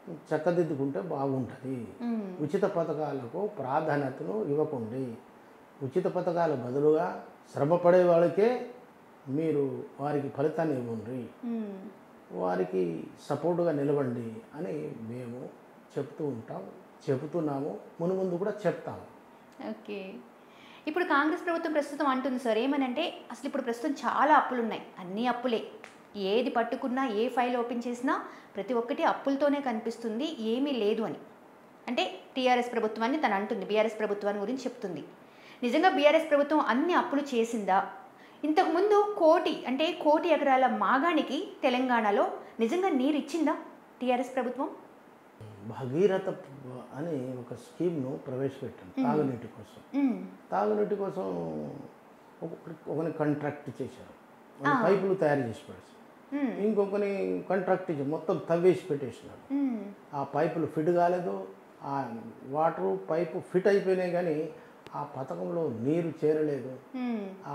[SPEAKER 2] చక్కదిద్దుకుంటే బాగుంటుంది.
[SPEAKER 1] మ్మ్.
[SPEAKER 2] ఉచిత పథకాలకు ప్రాధాన్యతను ఇవ్వకండి. ఉచిత పథకాల బదులుగా శ్రమపడే వాళ్ళకే మీరు వారికి ఫలితాన్ని ఇవ్వండి, వారికి సపోర్టుగా నిలవండి అని మేము చెప్తూ ఉంటాం, చెబుతున్నాము, మునుముందు కూడా చెప్తాము.
[SPEAKER 1] ఓకే. ఇప్పుడు కాంగ్రెస్ ప్రభుత్వం ప్రస్తుతం అంటుంది సార్ ఏమనంటే అసలు ఇప్పుడు ప్రస్తుతం చాలా అప్పులు ఉన్నాయి, అన్నీ అప్పులే, ఏది పట్టుకున్నా ఏ ఫైల్ ఓపెన్ చేసినా ప్రతి ఒక్కటి అప్పులతోనే కనిపిస్తుంది, ఏమీ లేదు అని. అంటే టీఆర్ఎస్ ప్రభుత్వాన్ని తను అంటుంది, బీఆర్ఎస్ ప్రభుత్వాన్ని గురించి చెప్తుంది. నిజంగా బీఆర్ఎస్ ప్రభుత్వం అన్ని అప్పులు చేసిందా? ఇంతకుముందు కోటి అంటే కోటి ఎకరాల మాగానికి తెలంగాణలో నిజంగా నీరు ఇచ్చిందా టీఆర్ఎస్ ప్రభుత్వం?
[SPEAKER 2] భగీరథ అని ఒక స్కీమ్ను ప్రవేశపెట్టాం తాగునీటి కోసం. తాగునీటి కోసం ఒకని కాంట్రాక్ట్ చేశారు, పైపులు తయారు చేసి పడేసి, ఇంకొకని కాంట్రాక్ట్ చేసి మొత్తం తవ్వేసి పెట్టేసినారు. ఆ పైపులు ఫిట్ కాలేదు, ఆ వాటరు పైపు ఫిట్ అయిపోయినాయి కానీ ఆ పథకంలో నీరు చేరలేదు. ఆ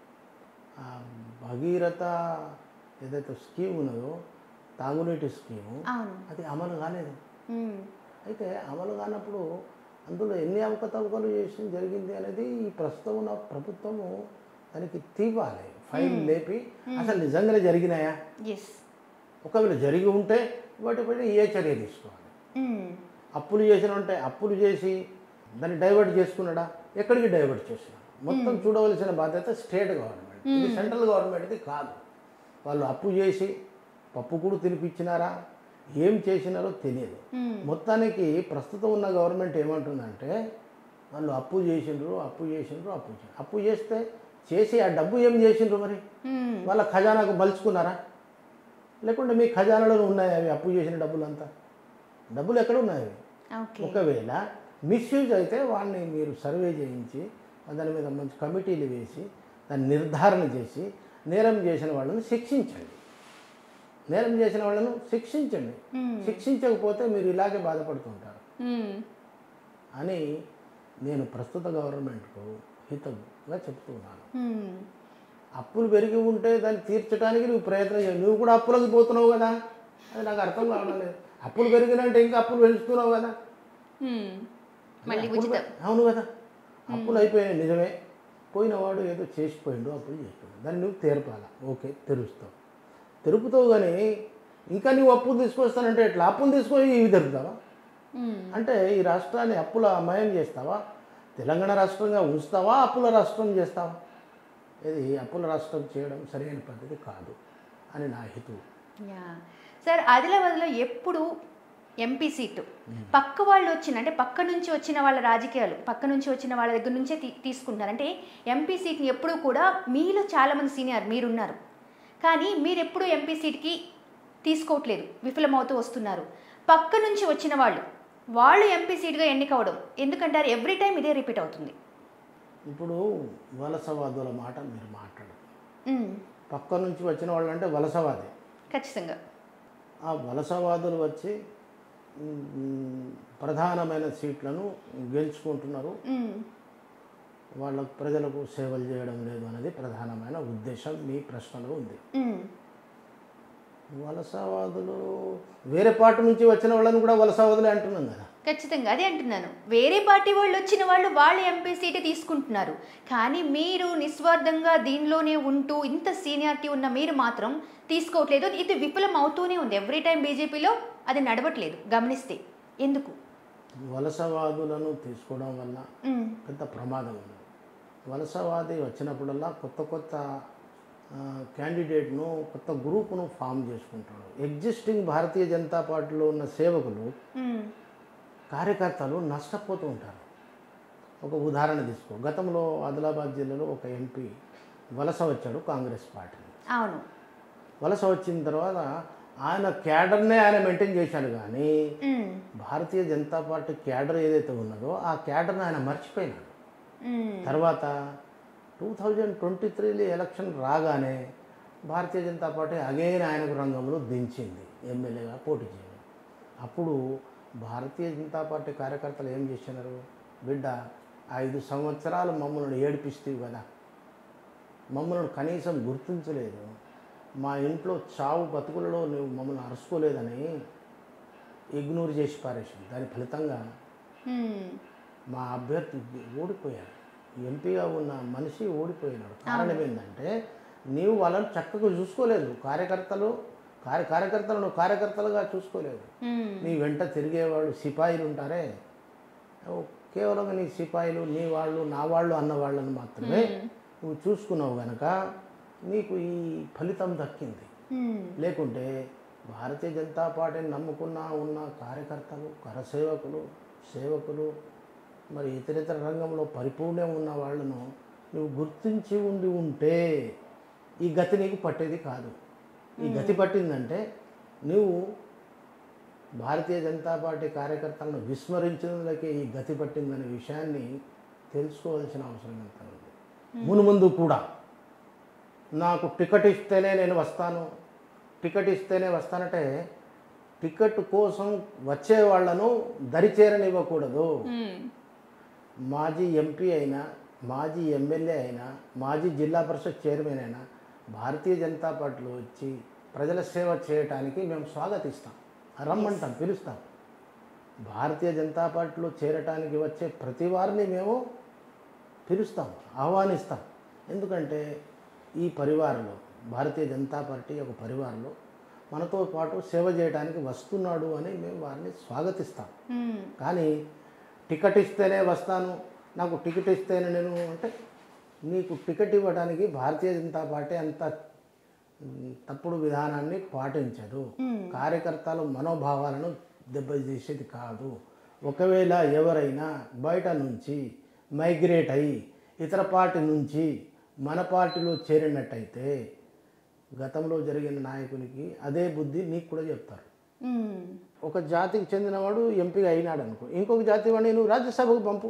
[SPEAKER 2] భగీరథ ఏదైతే స్కీమ్ ఉన్నదో తాగునీటి స్కీము అది అమలు కాలేదు. అయితే అమలు కానప్పుడు అందులో ఎన్ని అవకతవకలు చేసి జరిగింది అనేది ఈ ప్రస్తుతం ఉన్న ప్రభుత్వము దానికి తీవాలి, ఫైల్ లేపి అసలు నిజంగానే జరిగినాయా, ఒకవేళ జరిగి ఉంటే వాటిపైన ఏ చర్య తీసుకోవాలి. అప్పులు చేసిన ఉంటే అప్పులు చేసి దాన్ని డైవర్ట్ చేసుకున్నాడా, ఎక్కడికి డైవర్ట్ చేసినాడు, మొత్తం చూడవలసిన బాధ్యత స్టేట్ గవర్నమెంట్, ఇది సెంట్రల్ గవర్నమెంట్ది కాదు. వాళ్ళు అప్పు చేసి పప్పు కూడా తినిపించినారా, ఏం చేసినారో తెలియదు. మొత్తానికి ప్రస్తుతం ఉన్న గవర్నమెంట్ ఏమంటుందంటే వాళ్ళు అప్పు చేసిండ్రు అప్పు చేసిండ్రు అప్పు చేసిండ్రు అప్పు చేస్తే చేసి ఆ డబ్బు ఏం చేసిండ్రు, మరి వాళ్ళ ఖజానాకు మలుచుకున్నారా, లేకుంటే మీ ఖజానాలో ఉన్నాయి అవి అప్పు చేసిన డబ్బులంతా, డబ్బులు ఎక్కడ ఉన్నాయి? ఒకవేళ మిస్యూజ్ అయితే వాడిని మీరు సర్వే చేయించి దాని మీద మంచి కమిటీలు వేసి దాన్ని నిర్ధారణ చేసి నేరం చేసిన వాళ్ళని శిక్షించండి, నేరం చేసిన వాళ్ళను శిక్షించండి, శిక్షించకపోతే మీరు ఇలాగే బాధపడుతుంటారు అని నేను ప్రస్తుత గవర్నమెంట్కు హితంగా చెప్తున్నాను. అప్పులు పెరిగి ఉంటే దాన్ని తీర్చడానికి నువ్వు ప్రయత్నం చేయాలి, నువ్వు కూడా అప్పులకు పోతున్నావు కదా, అది నాకు అర్థం కావడం లేదు. అప్పులు పెరిగినంటే ఇంకా అప్పులు పెంచుతున్నావు కదా, అవును కదా, అప్పులు అయిపోయినాయి నిజమే, పోయినవాడు ఏదో చేసిపోయిండు అప్పులు చేసిపోయాడు, దాన్ని నువ్వు తెరపాలా, ఓకే తెరుస్తావు, తెరుపుతావు కానీ ఇంకా నువ్వు అప్పులు తీసుకొస్తానంటే ఎట్లా, అప్పులు తీసుకొని ఇవి తెరుపుతావా? అంటే ఈ రాష్ట్రాన్ని అప్పుల అమయం చేస్తావా, తెలంగాణ రాష్ట్రంగా ఉంచుతావా, అప్పుల రాష్ట్రం చేస్తావా? ఇది అప్పుల రాష్ట్రం చేయడం సరైన పద్ధతి కాదు అని నా హితవు.
[SPEAKER 1] సార్ ఆదిలాబాద్లో ఎప్పుడు ఎంపీ సీటు పక్క వాళ్ళు వచ్చిన అంటే పక్క నుంచి వచ్చిన వాళ్ళ రాజకీయాలు పక్క నుంచి వచ్చిన వాళ్ళ దగ్గర నుంచే తీ తీసుకుంటారు అంటే ఎంపీ సీట్ని ఎప్పుడూ కూడా మీలో చాలామంది సీనియర్ మీరున్నారు కానీ మీరు ఎప్పుడూ ఎంపీ సీట్కి తీసుకోవట్లేదు, విఫలమవుతూ వస్తున్నారు. పక్క నుంచి వచ్చిన వాళ్ళు వాళ్ళు ఎంపీ సీట్గా ఎన్నికవడం ఎందుకంటారు? ఎవ్రీ టైం ఇదే రిపీట్ అవుతుంది.
[SPEAKER 2] ఇప్పుడు వలసవాదుల మాట మీరు మాట్లాడదు, పక్క నుంచి వచ్చిన వాళ్ళు అంటే వలసవాదే
[SPEAKER 1] ఖచ్చితంగా.
[SPEAKER 2] ఆ వలసవాదులు వచ్చి ప్రధానమైన సీట్లను గెలుచుకుంటున్నారు, వాళ్ళ ప్రజలకు సేవలు చేయడం లేదు అనేది ప్రధానమైన ఉద్దేశం మీ ప్రశ్నలో ఉంది. వలసవాదులు వేరే పార్టీ నుంచి వచ్చిన వాళ్ళని కూడా వలసవాదులే అంటున్నాం కదా.
[SPEAKER 1] ఖచ్చితంగా అదే అంటున్నాను, వేరే పార్టీ వాళ్ళు వచ్చిన వాళ్ళు వాళ్ళు ఎంపీ సీటే తీసుకుంటున్నారు కానీ మీరు నిస్వార్థంగా దీనిలోనే ఉంటూ ఇంత సీనియారిటీ ఉన్న మీరు మాత్రం తీసుకోవట్లేదు. ఇది విఫలం అవుతూనే ఉంది, ఎవ్రీ టైం బీజేపీలో అది నడవట్లేదు. గమనిస్తే ఎందుకు
[SPEAKER 2] వలసవాదులను తీసుకోవడం వల్ల పెద్ద ప్రమాదం ఉంది. వలసవాది వచ్చినప్పుడల్లా కొత్త కొత్త క్యాండిడేట్ను కొత్త గ్రూపును ఫామ్ చేసుకుంటాడు. ఎగ్జిస్టింగ్ భారతీయ జనతా పార్టీలో ఉన్న సేవకులు కార్యకర్తలు నష్టపోతూ ఉంటారు. ఒక ఉదాహరణ తీసుకో, గతంలో ఆదిలాబాద్ జిల్లాలో ఒక ఎంపీ వలస వచ్చాడు కాంగ్రెస్ పార్టీ.
[SPEAKER 1] అవును,
[SPEAKER 2] వలస వచ్చిన తర్వాత ఆయన క్యాడర్నే ఆయన మెయింటైన్ చేశాడు కానీ భారతీయ జనతా పార్టీ క్యాడర్ ఏదైతే ఉన్నదో ఆ క్యాడర్ని ఆయన మర్చిపోయినాడు. తర్వాత టూ థౌజండ్ ట్వంటీ త్రీలో ఎలక్షన్ రాగానే భారతీయ జనతా పార్టీ అగైన్ ఆయనకు రంగంలో దించింది ఎమ్మెల్యేగా పోటీ చేయడం. అప్పుడు భారతీయ జనతా పార్టీ కార్యకర్తలు ఏం చేసినారు, బిడ్డ ఐదు సంవత్సరాలు మమ్మల్ని ఏడిపిస్తేవి కదా, మమ్మల్ని కనీసం గుర్తించలేదు, మా ఇంట్లో చావు బతుకులలో నువ్వు మమ్మల్ని అరుచుకోలేదని ఇగ్నోర్ చేసి పారేసింది. దాని ఫలితంగా మా అభ్యర్థి ఓడిపోయారు. ఎంపీగా ఉన్న మనిషి ఓడిపోయినాడు. కారణం ఏంటంటే నీవు వాళ్ళని చక్కగా చూసుకోలేదు. కార్యకర్తలు కార్య కార్యకర్తలను కార్యకర్తలుగా చూసుకోలేదు. నీ వెంట తిరిగేవాళ్ళు సిపాయిలు ఉంటారే, కేవలం నీ సిపాయిలు నీ వాళ్ళు నా వాళ్ళు అన్న వాళ్ళని మాత్రమే నువ్వు చూసుకున్నావు కనుక నీకు ఈ ఫలితం దక్కింది. లేకుంటే భారతీయ జనతా పార్టీని నమ్ముకున్న ఉన్న కార్యకర్తలు, కరసేవకులు, సేవకులు, మరి ఇతరితర రంగంలో పరిపూర్ణం ఉన్న వాళ్ళను నువ్వు గుర్తించి ఉండి ఉంటే ఈ గతి నీకు పట్టేది కాదు. ఈ గతి పట్టిందంటే నువ్వు భారతీయ జనతా పార్టీ కార్యకర్తలను విస్మరించినందుకే ఈ గతి పట్టిందనే విషయాన్ని తెలుసుకోవాల్సిన అవసరం ఎంత ఉంది. మునుముందు కూడా నాకు టికెట్ ఇస్తేనే నేను వస్తాను, టికెట్ ఇస్తేనే వస్తానంటే టికెట్ కోసం వచ్చే వాళ్లను దరిచేరనివ్వకూడదు. మాజీ ఎంపీ అయినా, మాజీ ఎమ్మెల్యే అయినా, మాజీ జిల్లా పరిషత్ చైర్మన్ అయినా భారతీయ జనతా పార్టీలో వచ్చి ప్రజల సేవ చేయటానికి మేము స్వాగతిస్తాం, రమ్మంటాం, పిలుస్తాం. భారతీయ జనతా పార్టీలో చేరటానికి వచ్చే ప్రతి వారిని మేము పిలుస్తాం, ఆహ్వానిస్తాం. ఎందుకంటే ఈ పరివారంలో భారతీయ జనతా పార్టీ ఒక పరివారంలో మనతో పాటు సేవ చేయడానికి వస్తున్నాడు అని మేము వారిని స్వాగతిస్తాం. కానీ టికెట్ ఇస్తేనే వస్తాను, నాకు టికెట్ ఇస్తేనే నేను అంటే నీకు టికెట్ ఇవ్వడానికి భారతీయ జనతా పార్టీ అంత తప్పుడు విధానాన్ని పాటించదు. కార్యకర్తలు మనోభావాలను దెబ్బతీసేది కాదు. ఒకవేళ ఎవరైనా బయట నుంచి మైగ్రేట్ అయ్యి ఇతర పార్టీ నుంచి మన పార్టీలో చేరినట్టయితే గతంలో జరిగిన నాయకునికి అదే బుద్ధి నీకు కూడా చెప్తారు. ఒక జాతికి చెందినవాడు ఎంపీగా అయినాడు అనుకో, ఇంకొక జాతి వాడిని నువ్వు రాజ్యసభకు పంపు,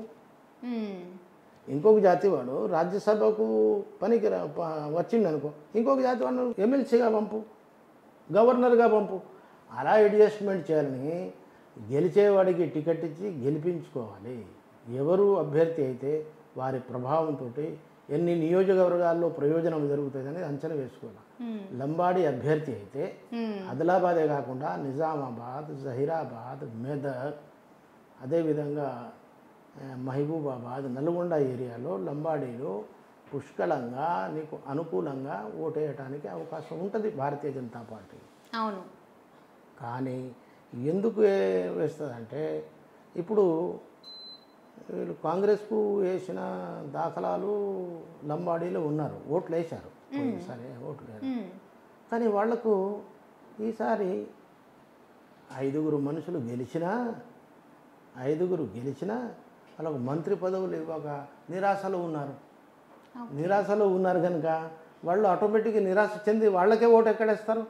[SPEAKER 2] ఇంకొక జాతి వాడు రాజ్యసభకు పనికి వచ్చిండు అనుకో, ఇంకొక జాతి వాడు ఎమ్మెల్సీగా పంపు, గవర్నర్గా పంపు. అలా అడ్జస్ట్మెంట్ చేయాలని గెలిచేవాడికి టికెట్ ఇచ్చి గెలిపించుకోవాలి. ఎవరు అభ్యర్థి అయితే వారి ప్రభావంతో ఎన్ని నియోజకవర్గాల్లో ప్రయోజనం జరుగుతుందని అంచనా వేసుకోవాలి. లంబాడి అభ్యర్థి అయితే ఆదిలాబాదే కాకుండా నిజామాబాద్, జహీరాబాద్, మెదక్, అదేవిధంగా మహబూబాబాద్, నల్గొండ ఏరియాలో లంబాడీలు పుష్కలంగా నీకు అనుకూలంగా ఓటేయడానికి అవకాశం ఉంటుంది భారతీయ జనతా పార్టీ.
[SPEAKER 1] అవును.
[SPEAKER 2] కానీ ఎందుకు వేస్తుందంటే ఇప్పుడు వీళ్ళు కాంగ్రెస్కు వేసిన దాఖలాలు లంబాడీలో ఉన్నారు, ఓట్లు వేశారు, సరే ఓట్లు వేశారు. కానీ వాళ్లకు ఈసారి ఐదుగురు మనుషులు గెలిచినా ఐదుగురు గెలిచినా వాళ్ళకు మంత్రి పదవులు ఇవ్వక నిరాశలో ఉన్నారు. నిరాశలో ఉన్నారు కనుక వాళ్ళు ఆటోమేటిక్గా నిరాశ చెంది వాళ్ళకే ఓటు ఎక్కడేస్తారు.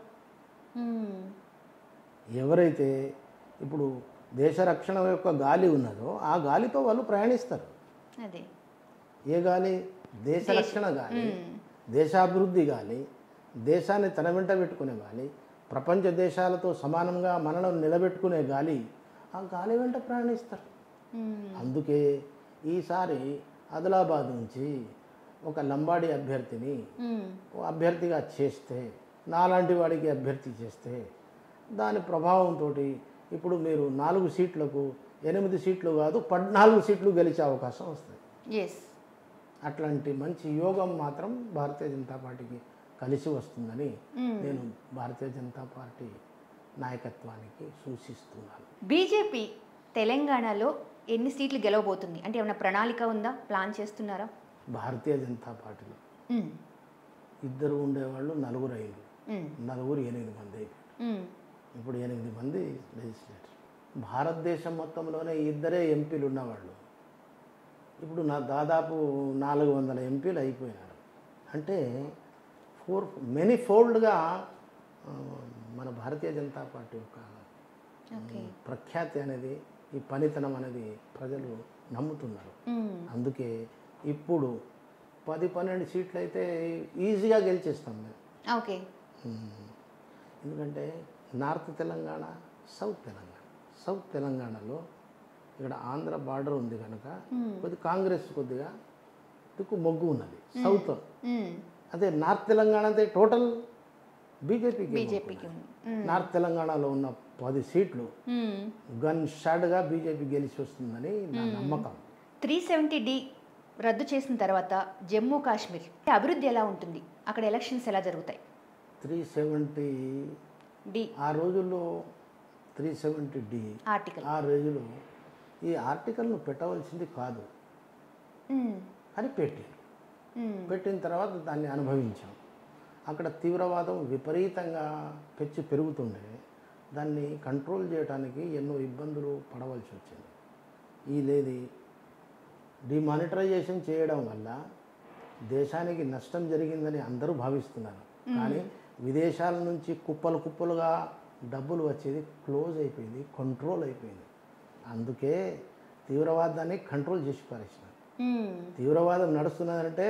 [SPEAKER 2] ఎవరైతే ఇప్పుడు దేశ రక్షణ యొక్క గాలి ఉన్నదో ఆ గాలితో వాళ్ళు ప్రయాణిస్తారు. ఏ గాలి? దేశ రక్షణ గాలి, దేశాభివృద్ధి గాలి, దేశాన్ని తన వెంట పెట్టుకునే గాలి, ప్రపంచ దేశాలతో సమానంగా మనలను నిలబెట్టుకునే గాలి, ఆ గాలి వెంట ప్రయాణిస్తారు. అందుకే ఈసారి ఆదిలాబాద్ నుంచి ఒక లంబాడి అభ్యర్థిని అభ్యర్థిగా చేస్తే, నాలాంటి వాడికి అభ్యర్థి చేస్తే దాని ప్రభావంతో ఇప్పుడు మీరు నాలుగు సీట్లకు ఎనిమిది సీట్లు కాదు పద్నాలుగు సీట్లు గెలిచే అవకాశం వస్తుంది. అట్లాంటి మంచి యోగం మాత్రం భారతీయ జనతా పార్టీకి కలిసి వస్తుందని నేను భారతీయ జనతా పార్టీ నాయకత్వానికి సూచిస్తున్నాను.
[SPEAKER 1] బీజేపీ తెలంగాణలో ఎన్ని సీట్లు గెలవబోతుంది అంటే ఏమైనా ప్రణాళిక ఉందా? ప్లాన్ చేస్తున్నారా?
[SPEAKER 2] భారతీయ జనతా పార్టీలో ఇద్దరు ఉండేవాళ్ళు నలుగురు అయ్యారు, నలుగురు ఎనిమిది మంది అయిపోయారు. ఇప్పుడు ఎనిమిది మంది లెజిస్లేటర్. భారతదేశం మొత్తంలోనే ఇద్దరే ఎంపీలు ఉన్నవాళ్ళు ఇప్పుడు నా దాదాపు నాలుగు వందల ఎంపీలు అయిపోయినారు. అంటే ఫోర్ మెనీ ఫోల్డ్గా మన భారతీయ జనతా పార్టీ యొక్క ప్రఖ్యాతి అనేది, ఈ పనితనం అనేది ప్రజలు నమ్ముతున్నారు. అందుకే ఇప్పుడు పది పన్నెండు సీట్లు అయితే ఈజీగా గెలిచేస్తాం మేము.
[SPEAKER 1] ఓకే.
[SPEAKER 2] ఎందుకంటే north Telangana, south Telangana, south తెలంగాణలో ఇక్కడ ఆంధ్ర బార్డర్ ఉంది కనుక కొద్ది కాంగ్రెస్ కొద్దిగా దిక్కు మొగ్గు ఉన్నది సౌత్. అదే నార్త్ తెలంగాణ అయితే టోటల్ బీజేపీకి బీజేపీకి నార్త్ తెలంగాణలో ఉన్న పది సీట్లు గన్ షాట్గా బీజేపీ గెలిచి వస్తుందని నా నమ్మకం.
[SPEAKER 1] త్రీ సెవెంటీ డి రద్దు చేసిన తర్వాత జమ్మూ కాశ్మీర్ అభివృద్ధి ఎలా ఉంటుంది, అక్కడ ఎలక్షన్స్ ఎలా జరుగుతాయి?
[SPEAKER 2] త్రీ సెవెంటీ
[SPEAKER 1] డి
[SPEAKER 2] ఆ రోజుల్లో త్రీ సెవెంటీ డి
[SPEAKER 1] ఆర్టికల్
[SPEAKER 2] ఆ రోజులో ఈ ఆర్టికల్ను పెట్టవలసింది కాదు అని పెట్టి పెట్టిన తర్వాత దాన్ని అనుభవించాం. అక్కడ తీవ్రవాదం విపరీతంగా పెంచి పెరుగుతుండే దాన్ని కంట్రోల్ చేయడానికి ఎన్నో ఇబ్బందులు పడవలసి వచ్చింది. ఈ లేది డిమానిటరైజేషన్ చేయడం వల్ల దేశానికి నష్టం జరిగిందని అందరూ భావిస్తున్నారు. కానీ విదేశాల నుంచి కుప్పలు కుప్పలుగా డబ్బులు వచ్చేది క్లోజ్ అయిపోయింది, కంట్రోల్ అయిపోయింది. అందుకే తీవ్రవాదాన్ని కంట్రోల్ చేసి పారేసినారు. తీవ్రవాదం నడుస్తున్నదంటే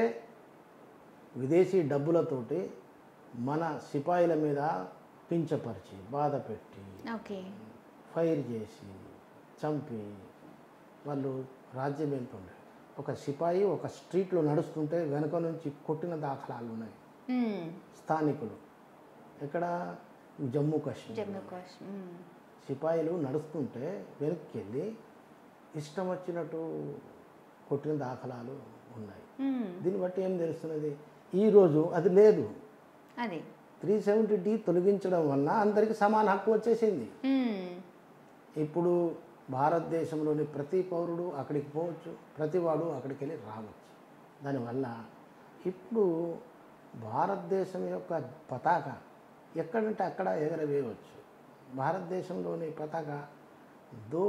[SPEAKER 2] విదేశీ డబ్బులతోటి మన సిపాయిల మీద కించపరిచి బాధ పెట్టి ఫైర్ చేసి చంపి వాళ్ళు రాజ్యం వెళ్తుండే. ఒక సిపాయి ఒక స్ట్రీట్లో నడుస్తుంటే వెనక నుంచి కొట్టిన దాఖలాలు ఉన్నాయి. స్థానికులు ఎక్కడ జమ్మూ కాశ్మీర్
[SPEAKER 1] జమ్మూ కాశ్మీర్
[SPEAKER 2] సిపాయిలు నడుస్తుంటే వెనక్కి వెళ్ళి ఇష్టం వచ్చినట్టు కొట్టిన దాఖలాలు ఉన్నాయి. దీన్ని బట్టి ఏం తెలుస్తున్నది, ఈరోజు అది లేదు.
[SPEAKER 1] అది
[SPEAKER 2] త్రీ సెవెంటీ డి తొలగించడం వల్ల అందరికీ సమాన హక్కు వచ్చేసింది. ఇప్పుడు భారతదేశంలోని ప్రతి పౌరుడు అక్కడికి పోవచ్చు, ప్రతి వాడు అక్కడికి వెళ్ళి రావచ్చు. దానివల్ల ఇప్పుడు భారతదేశం యొక్క పతాక ఎక్కడంటే అక్కడ ఎగరవేయవచ్చు. భారతదేశంలోని పతాక దో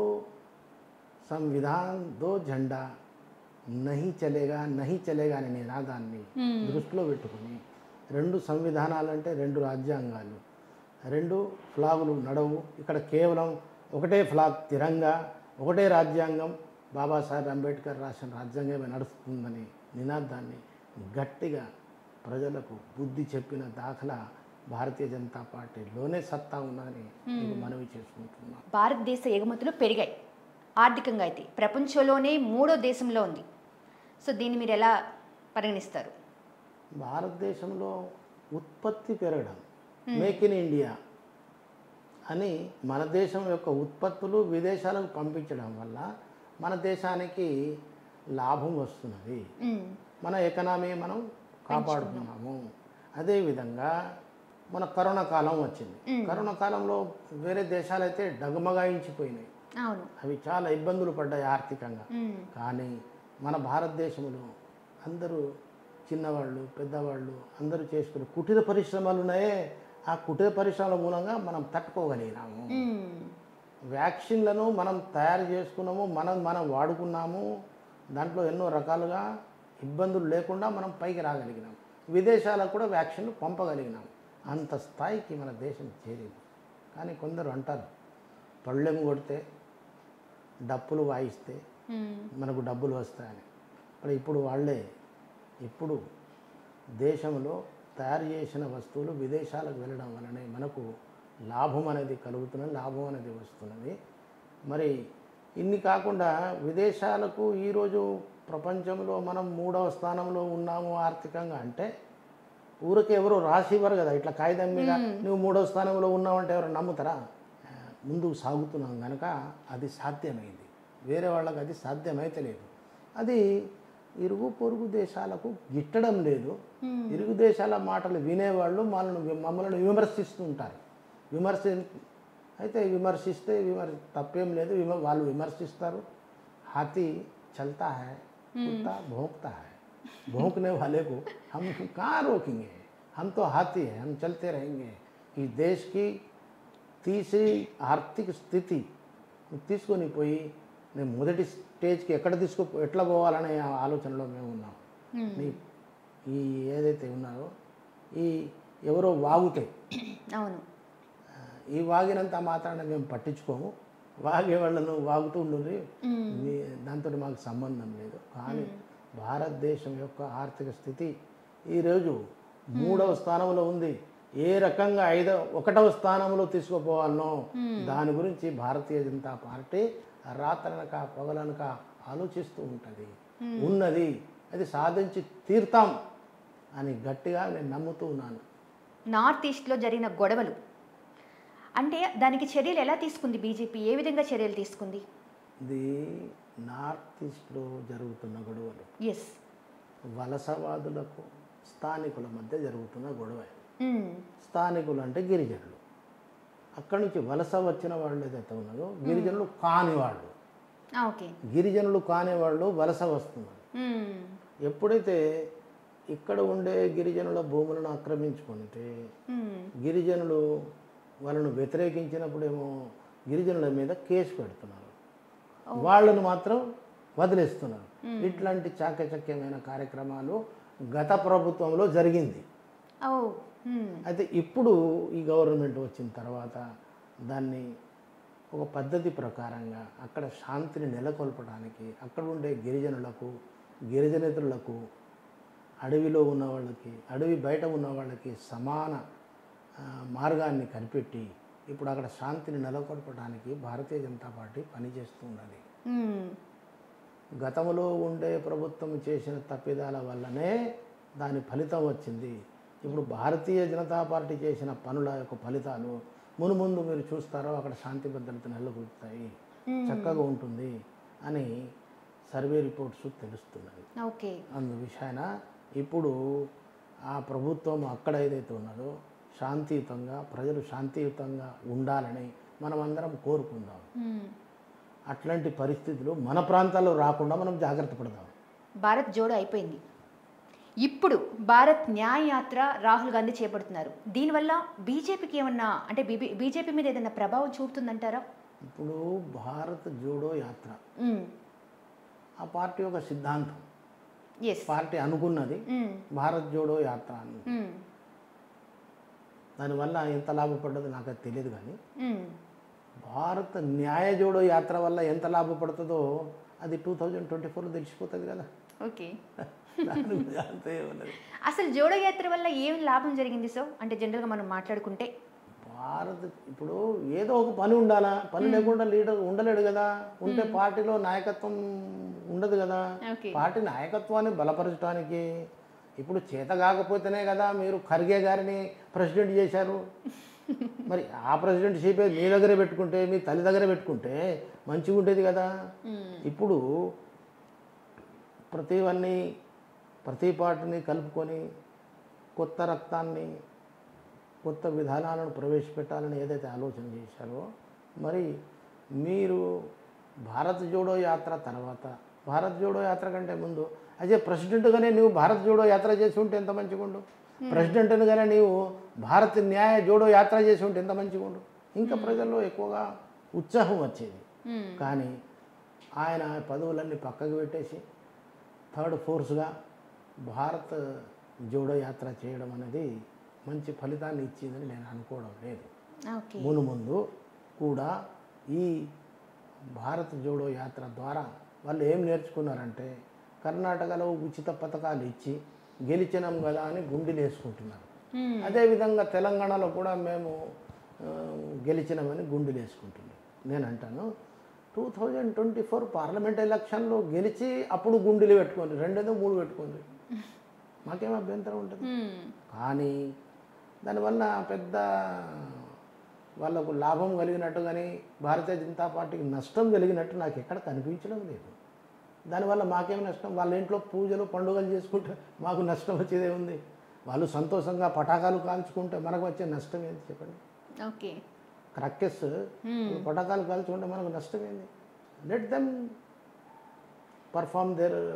[SPEAKER 2] సంవిధాన్ దో జెండా నహి చలేగా నహి చలేగా అనే నినాదాన్ని దృష్టిలో పెట్టుకుని రెండు సంవిధానాలంటే రెండు రాజ్యాంగాలు, రెండు ఫ్లాగులు నడవు. ఇక్కడ కేవలం ఒకటే ఫ్లాగ్ తిరంగా, ఒకటే రాజ్యాంగం, బాబాసాహెబ్ అంబేద్కర్ రాసిన రాజ్యాంగమే నడుస్తుందని నినాదాన్ని గట్టిగా ప్రజలకు బుద్ధి చెప్పిన దాఖలా భారతీయ జనతా పార్టీలోనే సత్తా ఉన్నదని నేను మనవి చేసుకుంటున్నాను.
[SPEAKER 1] భారతదేశ ఎగుమతులు పెరిగాయి ఆర్థికంగా, అయితే ప్రపంచంలోనే మూడో దేశంలో ఉంది. సో దీన్ని మీరు ఎలా పరిగణిస్తారు?
[SPEAKER 2] భారతదేశంలో ఉత్పత్తి పెరగడం, మేక్ ఇన్ ఇండియా అని మన దేశం యొక్క ఉత్పత్తులు విదేశాలకు పంపించడం వల్ల మన దేశానికి లాభం వస్తున్నది. మన ఎకనామీ మనం కాపాడుతున్నాము. అదేవిధంగా మన కరోనా కాలం వచ్చింది. కరోనా కాలంలో వేరే దేశాలు అయితే డగమగాయించిపోయినాయి. అవి చాలా ఇబ్బందులు పడ్డాయి ఆర్థికంగా. కానీ మన భారతదేశంలో అందరూ చిన్నవాళ్ళు పెద్దవాళ్ళు అందరూ చేసుకుని కుటీర పరిశ్రమలు ఉన్నాయే, ఆ కుటీర పరిశ్రమల మూలంగా మనం తట్టుకోగలిగినాము. వ్యాక్సిన్లను మనం తయారు చేసుకున్నాము, మనం మనం వాడుకున్నాము. దాంట్లో ఎన్నో రకాలుగా ఇబ్బందులు లేకుండా మనం పైకి రాగలిగినాం. విదేశాలకు కూడా వ్యాక్సిన్లు పంపగలిగినాం. అంత స్థాయికి మన దేశం చేరింది. కానీ కొందరు అంటారు పళ్ళెం కొడితే డప్పులు వాయిస్తే మనకు డబ్బులు వస్తాయని. మరి ఇప్పుడు వాళ్ళే ఇప్పుడు దేశంలో తయారు చేసిన వస్తువులు విదేశాలకు వెళ్ళడం వలనే మనకు లాభం అనేది కలుగుతున్నది, లాభం అనేది వస్తున్నది. మరి ఇన్ని కాకుండా విదేశాలకు ఈరోజు ప్రపంచంలో మనం మూడవ స్థానంలో ఉన్నాము ఆర్థికంగా అంటే ఊరికి ఎవరు రాసి ఇవ్వరు కదా. ఇట్లా కాగితం మీద నువ్వు మూడవ స్థానంలో ఉన్నావంటే ఎవరు నమ్ముతారా? ముందుకు సాగుతున్నాం కనుక అది సాధ్యమైంది. వేరే వాళ్ళకి అది సాధ్యమైతే లేదు. అది ఇరుగు పొరుగు దేశాలకు గిట్టడం లేదు. ఇరుగు దేశాల మాటలు వినేవాళ్ళు మనల్ని మమ్మల్ని విమర్శిస్తూ ఉంటారు. విమర్శ అయితే విమర్శిస్తే విమర్ తప్పేం లేదు, విమ వాళ్ళు విమర్శిస్తారు. హాతీ చల్తా హై, కుత్తా భోంకతా హై, భోంకనే वाले को हम कहाँ रोकेंगे, हम तो हाथी है, हम चलते रहेंगे. ఈ దేశ్కి తీసి ఆర్థిక స్థితి తీసుకొని పోయి నేను మొదటి స్టేజ్కి ఎక్కడ తీసుకో ఎట్లా పోవాలనే ఆలోచనలో మేము ఉన్నాం. ఈ ఏదైతే ఉన్నారో ఈ ఎవరో వాగుతాయి,
[SPEAKER 1] అవును,
[SPEAKER 2] ఈ వాగినంత మాత్రాన మేము పట్టించుకోము. వాగే వాళ్ళను వాగుతూ ఉండదు, దాంతో మాకు సంబంధం లేదు. కానీ భారతదేశం యొక్క ఆర్థిక స్థితి ఈరోజు మూడవ స్థానంలో ఉంది. ఏ రకంగా ఐదవ ఒకటవ స్థానంలో తీసుకుపోవాలనో దాని గురించి భారతీయ జనతా పార్టీ రాత్రనక పగలనక ఆలోచిస్తూ ఉంటుంది, ఉన్నది. అది సాధించి తీరుతాం అని గట్టిగా నేను నమ్ముతూ ఉన్నాను.
[SPEAKER 1] నార్త్ ఈస్ట్లో జరిగిన గొడవలు అంటే దానికి చర్యలు ఎలా తీసుకుంది బీజేపీ? ఏ విధంగా చర్యలు తీసుకుంది?
[SPEAKER 2] ఇది నార్త్ ఈస్ట్లో జరుగుతున్న గొడవలు
[SPEAKER 1] ఎస్
[SPEAKER 2] వలసవాదులకు స్థానికుల మధ్య జరుగుతున్న గొడవ. స్థానికులు అంటే గిరిజనులు, అక్కడి నుంచి వలస వచ్చిన వాళ్ళు ఏదైతే ఉన్నదో గిరిజనులు కాని వాళ్ళు,
[SPEAKER 1] ఓకే
[SPEAKER 2] గిరిజనులు కాని వాళ్ళు వలస వస్తున్నారు. ఎప్పుడైతే ఇక్కడ ఉండే గిరిజనుల భూములను ఆక్రమించుకుంటే గిరిజనులు వాళ్ళను వ్యతిరేకించినప్పుడేమో గిరిజనుల మీద కేసు పెడుతున్నారు, వాళ్ళను మాత్రం వదిలేస్తున్నారు. ఇట్లాంటి చాకచక్యమైన కార్యక్రమాలు గత ప్రభుత్వంలో జరిగింది. అయితే ఇప్పుడు ఈ గవర్నమెంట్ వచ్చిన తర్వాత దాన్ని ఒక పద్ధతి ప్రకారంగా అక్కడ శాంతిని నెలకొల్పడానికి అక్కడ ఉండే గిరిజనులకు, గిరిజనేతరులకు, అడవిలో ఉన్న వాళ్ళకి, అడవి బయట ఉన్న వాళ్ళకి సమాన మార్గాన్ని కనిపెట్టి ఇప్పుడు అక్కడ శాంతిని నెలకొల్పడానికి భారతీయ జనతా పార్టీ పనిచేస్తున్నది. గతంలో ఉండే ప్రభుత్వం చేసిన తప్పిదాల వల్లనే దాని ఫలితం వచ్చింది. ఇప్పుడు భారతీయ జనతా పార్టీ చేసిన పనుల యొక్క ఫలితాలు మునుముందు మీరు చూస్తారో అక్కడ శాంతి భద్రత నెలకొల్పుతాయి, చక్కగా ఉంటుంది అని సర్వే రిపోర్ట్స్ తెలుస్తున్నది.
[SPEAKER 1] ఓకే,
[SPEAKER 2] అందు విషయాన ఇప్పుడు ఆ ప్రభుత్వం అక్కడ ఏదైతే ఉన్నదో శాంతియుతంగా ప్రజలు శాంతియుతంగా ఉండాలని మనం అందరం కోరుకుందాం. అట్లాంటి పరిస్థితులు మన ప్రాంతాల్లో రాకుండా మనం జాగ్రత్త పడదాం.
[SPEAKER 1] భారత్ జోడో అయిపోయింది, ఇప్పుడు భారత్ న్యాయ యాత్ర రాహుల్ గాంధీ చేపడుతున్నారు. దీనివల్ల బీజేపీకి ఏమన్నా అంటే బీబీ బీజేపీ మీద ఏదైనా ప్రభావం చూపుతుందంటారా?
[SPEAKER 2] ఇప్పుడు భారత్ జోడో యాత్ర ఆ పార్టీ ఒక సిద్ధాంతం, పార్టీ అనుకున్నది భారత్ జోడో యాత్ర అని. దానివల్ల ఎంత లాభపడ్డదో నాకు అది తెలియదు, కానీ భారత్ న్యాయ జోడో యాత్ర వల్ల ఎంత లాభపడుతుందో అది టూ థౌజండ్ ట్వంటీ ఫోర్లో తెలిసిపోతుంది కదా.
[SPEAKER 1] ఓకే,
[SPEAKER 2] అంతే ఉన్నది.
[SPEAKER 1] అసలు జోడో యాత్ర వల్ల ఏం లాభం జరిగింది సో అంటే జనరల్గా మనం మాట్లాడుకుంటే
[SPEAKER 2] భారత్ ఇప్పుడు ఏదో ఒక పని ఉండాలా, పని లేకుండా లీడర్ ఉండలేడు కదా. ఉంటే పార్టీలో నాయకత్వం ఉండదు కదా. పార్టీ నాయకత్వాన్ని బలపరచడానికి ఇప్పుడు చేత కాకపోతేనే కదా మీరు ఖర్గే గారిని ప్రెసిడెంట్ చేశారు. మరి ఆ ప్రెసిడెంట్ షిప్ మీ దగ్గరే పెట్టుకుంటే, మీ తల్లి దగ్గర పెట్టుకుంటే మంచిగా ఉండేది కదా. ఇప్పుడు ప్రతివన్నీ ప్రతి పార్టీని కలుపుకొని కొత్త రక్తాన్ని, కొత్త విధానాలను ప్రవేశపెట్టాలని ఏదైతే ఆలోచన చేశారో, మరి మీరు భారత్ జోడో యాత్ర తర్వాత, భారత్ జోడో యాత్ర కంటే ముందు అదే ప్రెసిడెంట్గానే నువ్వు భారత్ జోడో యాత్ర చేసి ఉంటే ఎంత మంచిగా ఉండు. ప్రెసిడెంట్గానే నీవు భారత్ న్యాయ జోడో యాత్ర చేసి ఉంటే ఎంత మంచిగా ఉండు. ఇంకా ప్రజల్లో ఎక్కువగా ఉత్సాహం వచ్చేది. కానీ ఆయన పదవులన్నీ పక్కకు పెట్టేసి థర్డ్ ఫోర్స్గా భారత్ జోడో యాత్ర చేయడం అనేది మంచి ఫలితాన్ని ఇచ్చిందని నేను అనుకోవడం లేదు. మును ముందు కూడా ఈ భారత్ జోడో యాత్ర ద్వారా వాళ్ళు ఏం నేర్చుకున్నారంటే కర్ణాటకలో ఉచిత పథకాలు ఇచ్చి గెలిచినాం కదా అని గుండెలు వేసుకుంటున్నారు. అదేవిధంగా తెలంగాణలో కూడా మేము గెలిచినామని గుండెలు వేసుకుంటున్నాం. నేను అంటాను two thousand twenty four parliament ఎలక్షన్లో గెలిచి అప్పుడు గుండెలు పెట్టుకోండి, రెండేదో మూడు పెట్టుకోండి, మాకేం అభ్యంతరం ఉంటుంది. కానీ దానివల్ల పెద్ద వాళ్ళకు లాభం కలిగినట్టు కానీ భారతీయ జనతా పార్టీకి నష్టం కలిగినట్టు నాకు ఎక్కడ కనిపించడం లేదు. దానివల్ల మాకేం నష్టం? వాళ్ళ ఇంట్లో పూజలు పండుగలు చేసుకుంటే మాకు నష్టం వచ్చేదే ఉంది. వాళ్ళు సంతోషంగా పటాకాలు కాల్చుకుంటే మనకు వచ్చే నష్టం ఏంటి చెప్పండి?
[SPEAKER 1] ఓకే,
[SPEAKER 2] క్రక్కెస్ పటాకాలు కాల్చుకుంటే మనకు నష్టం ఏంది? లెట్ దెమ్ పర్ఫామ్ దేర్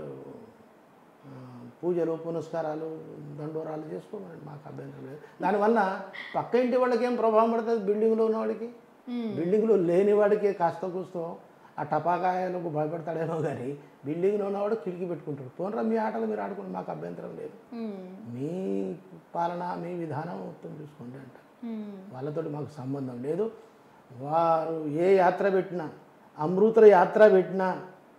[SPEAKER 2] పూజలు పునస్కారాలు దండోరాలు చేసుకోమని మాకు అభ్యంతరం లేదు. దానివల్ల పక్క ఇంటి వాళ్ళకి ఏం ప్రభావం పడుతుంది? బిల్డింగ్లో ఉన్నవాడికి, బిల్డింగ్లో లేని వాడికి కాస్త కూస్తో ఆ టపాకాయలకు భయపడతాడేమో కానీ బిల్డింగ్లో ఉన్నవాడు కిటికీ పెట్టుకుంటాడు. పోనరా మీ ఆటలు మీరు ఆడుకోండి, మాకు అభ్యంతరం లేదు, మీ పాలన మీ విధానం మొత్తం చూసుకోండి అంట. వాళ్ళతోటి మాకు సంబంధం లేదు. వారు ఏ యాత్ర పెట్టినా, అమృత యాత్ర పెట్టినా,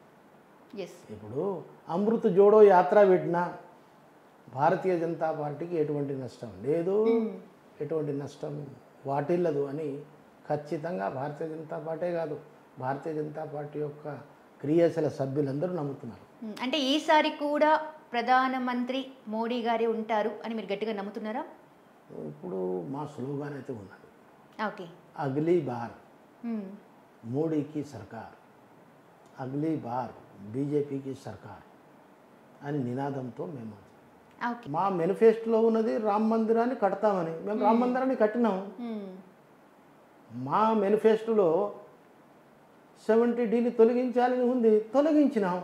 [SPEAKER 2] ఇప్పుడు అమృత్ జోడో యాత్ర పెట్టినా భారతీయ జనతా పార్టీకి ఎటువంటి నష్టం లేదు, ఎటువంటి నష్టం వాటిల్లదు అని ఖచ్చితంగా భారతీయ జనతా పార్టీ కాదు, భారతీయ జనతా పార్టీ యొక్క క్రియాశీల సభ్యులందరూ నమ్ముతున్నారు.
[SPEAKER 1] అంటే ఈసారి కూడా ప్రధానమంత్రి మోడీ గారే ఉంటారు అని మీరు గట్టిగా నమ్ముతున్నారా?
[SPEAKER 2] ఇప్పుడు మా స్లోగాన్ అయితే ఉన్నది,
[SPEAKER 1] ఓకే,
[SPEAKER 2] అగ్లీ బార్ మోడీకి సర్కార్. అగ్లీ బార్ బీజేపీకి సర్కార్ అని నినాదంతో మేము
[SPEAKER 1] ఓకే.
[SPEAKER 2] మా మేనిఫెస్టోలో ఉన్నది రామ మందిరాన్ని కడతామని. మేము రామ మందిరాన్ని కట్టినాము.
[SPEAKER 1] మ్మ్.
[SPEAKER 2] మా మేనిఫెస్టోలో సెవెంటీ డీని తొలగించాలని ఉంది, తొలగించినాం.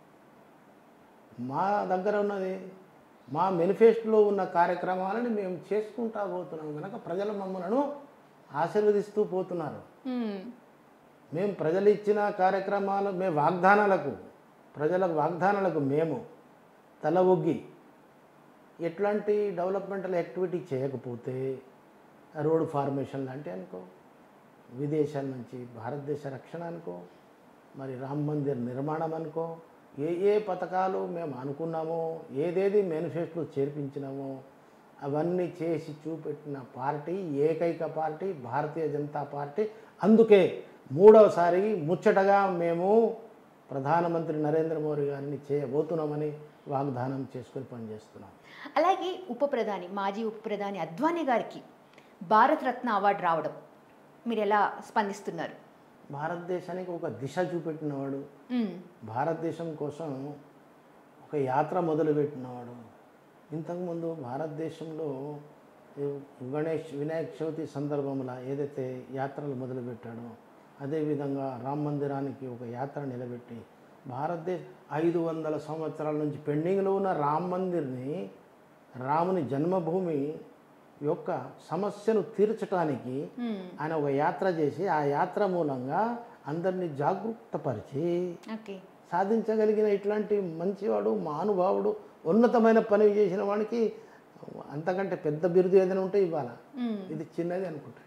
[SPEAKER 2] మా దగ్గర ఉన్నది మా మేనిఫెస్టోలో ఉన్న కార్యక్రమాలను మేము చేసుకుంటా పోతున్నాం కనుక ప్రజలు మమ్మలను ఆశీర్వదిస్తూ పోతున్నారు.
[SPEAKER 1] మ్మ్.
[SPEAKER 2] మేము ప్రజలు ఇచ్చిన కార్యక్రమాలు మేము వాగ్దానాలకు ప్రజలకు వాగ్దానాలకు మేము తల ఒగ్గి ఎట్లాంటి డెవలప్మెంటల్ యాక్టివిటీ చేయకపోతే రోడ్ ఫార్మేషన్ లాంటి అనుకో, విదేశాల నుంచి భారతదేశ రక్షణ అనుకో, మరి రామ్ మందిర్ నిర్మాణం అనుకో, ఏ ఏ పథకాలు మేము అనుకున్నామో, ఏదేది మేనిఫెస్టోలో చేర్పించినామో అవన్నీ చేసి చూపెట్టిన పార్టీ ఏకైక పార్టీ భారతీయ జనతా పార్టీ. అందుకే మూడవసారి ముచ్చటగా మేము ప్రధానమంత్రి నరేంద్ర మోడీ గారిని చేయబోతున్నామని వాగ్దానం చేసుకొని పనిచేస్తున్నాం.
[SPEAKER 1] అలాగే ఉప ప్రధాని మాజీ ఉప ప్రధాని అద్వానీ గారికి భారతరత్న అవార్డు రావడం మీరు ఎలా స్పందిస్తున్నారు?
[SPEAKER 2] భారతదేశానికి ఒక దిశ చూపెట్టినవాడు,
[SPEAKER 1] మ్మ్.
[SPEAKER 2] భారతదేశం కోసం ఒక యాత్ర మొదలుపెట్టినవాడు. ఇంతకుముందు భారతదేశంలో గణేష్ వినాయక చవితి సందర్భంలో ఏదైతే యాత్రలు మొదలుపెట్టాడో అదేవిధంగా రామ మందిరానికి ఒక యాత్ర నిలబెట్టి భారతదేశ ఐదు వందల సంవత్సరాల నుంచి పెండింగ్లో ఉన్న రామ మందిర్ని, రాముని జన్మభూమి యొక్క సమస్యను తీర్చడానికి
[SPEAKER 1] మ్మ్.
[SPEAKER 2] ఆయన ఒక యాత్ర చేసి ఆ యాత్ర మూలంగా అందరినీ జాగృతపరిచి
[SPEAKER 1] ఓకే.
[SPEAKER 2] సాధించగలిగిన ఇట్లాంటి మంచివాడు మహానుభావుడు ఉన్నతమైన పని చేసిన వాడికి అంతకంటే పెద్ద బిరుదు ఏదైనా ఉంటే ఇవ్వాల.
[SPEAKER 1] మ్మ్.
[SPEAKER 2] ఇది చిన్నది అనుకుంటా.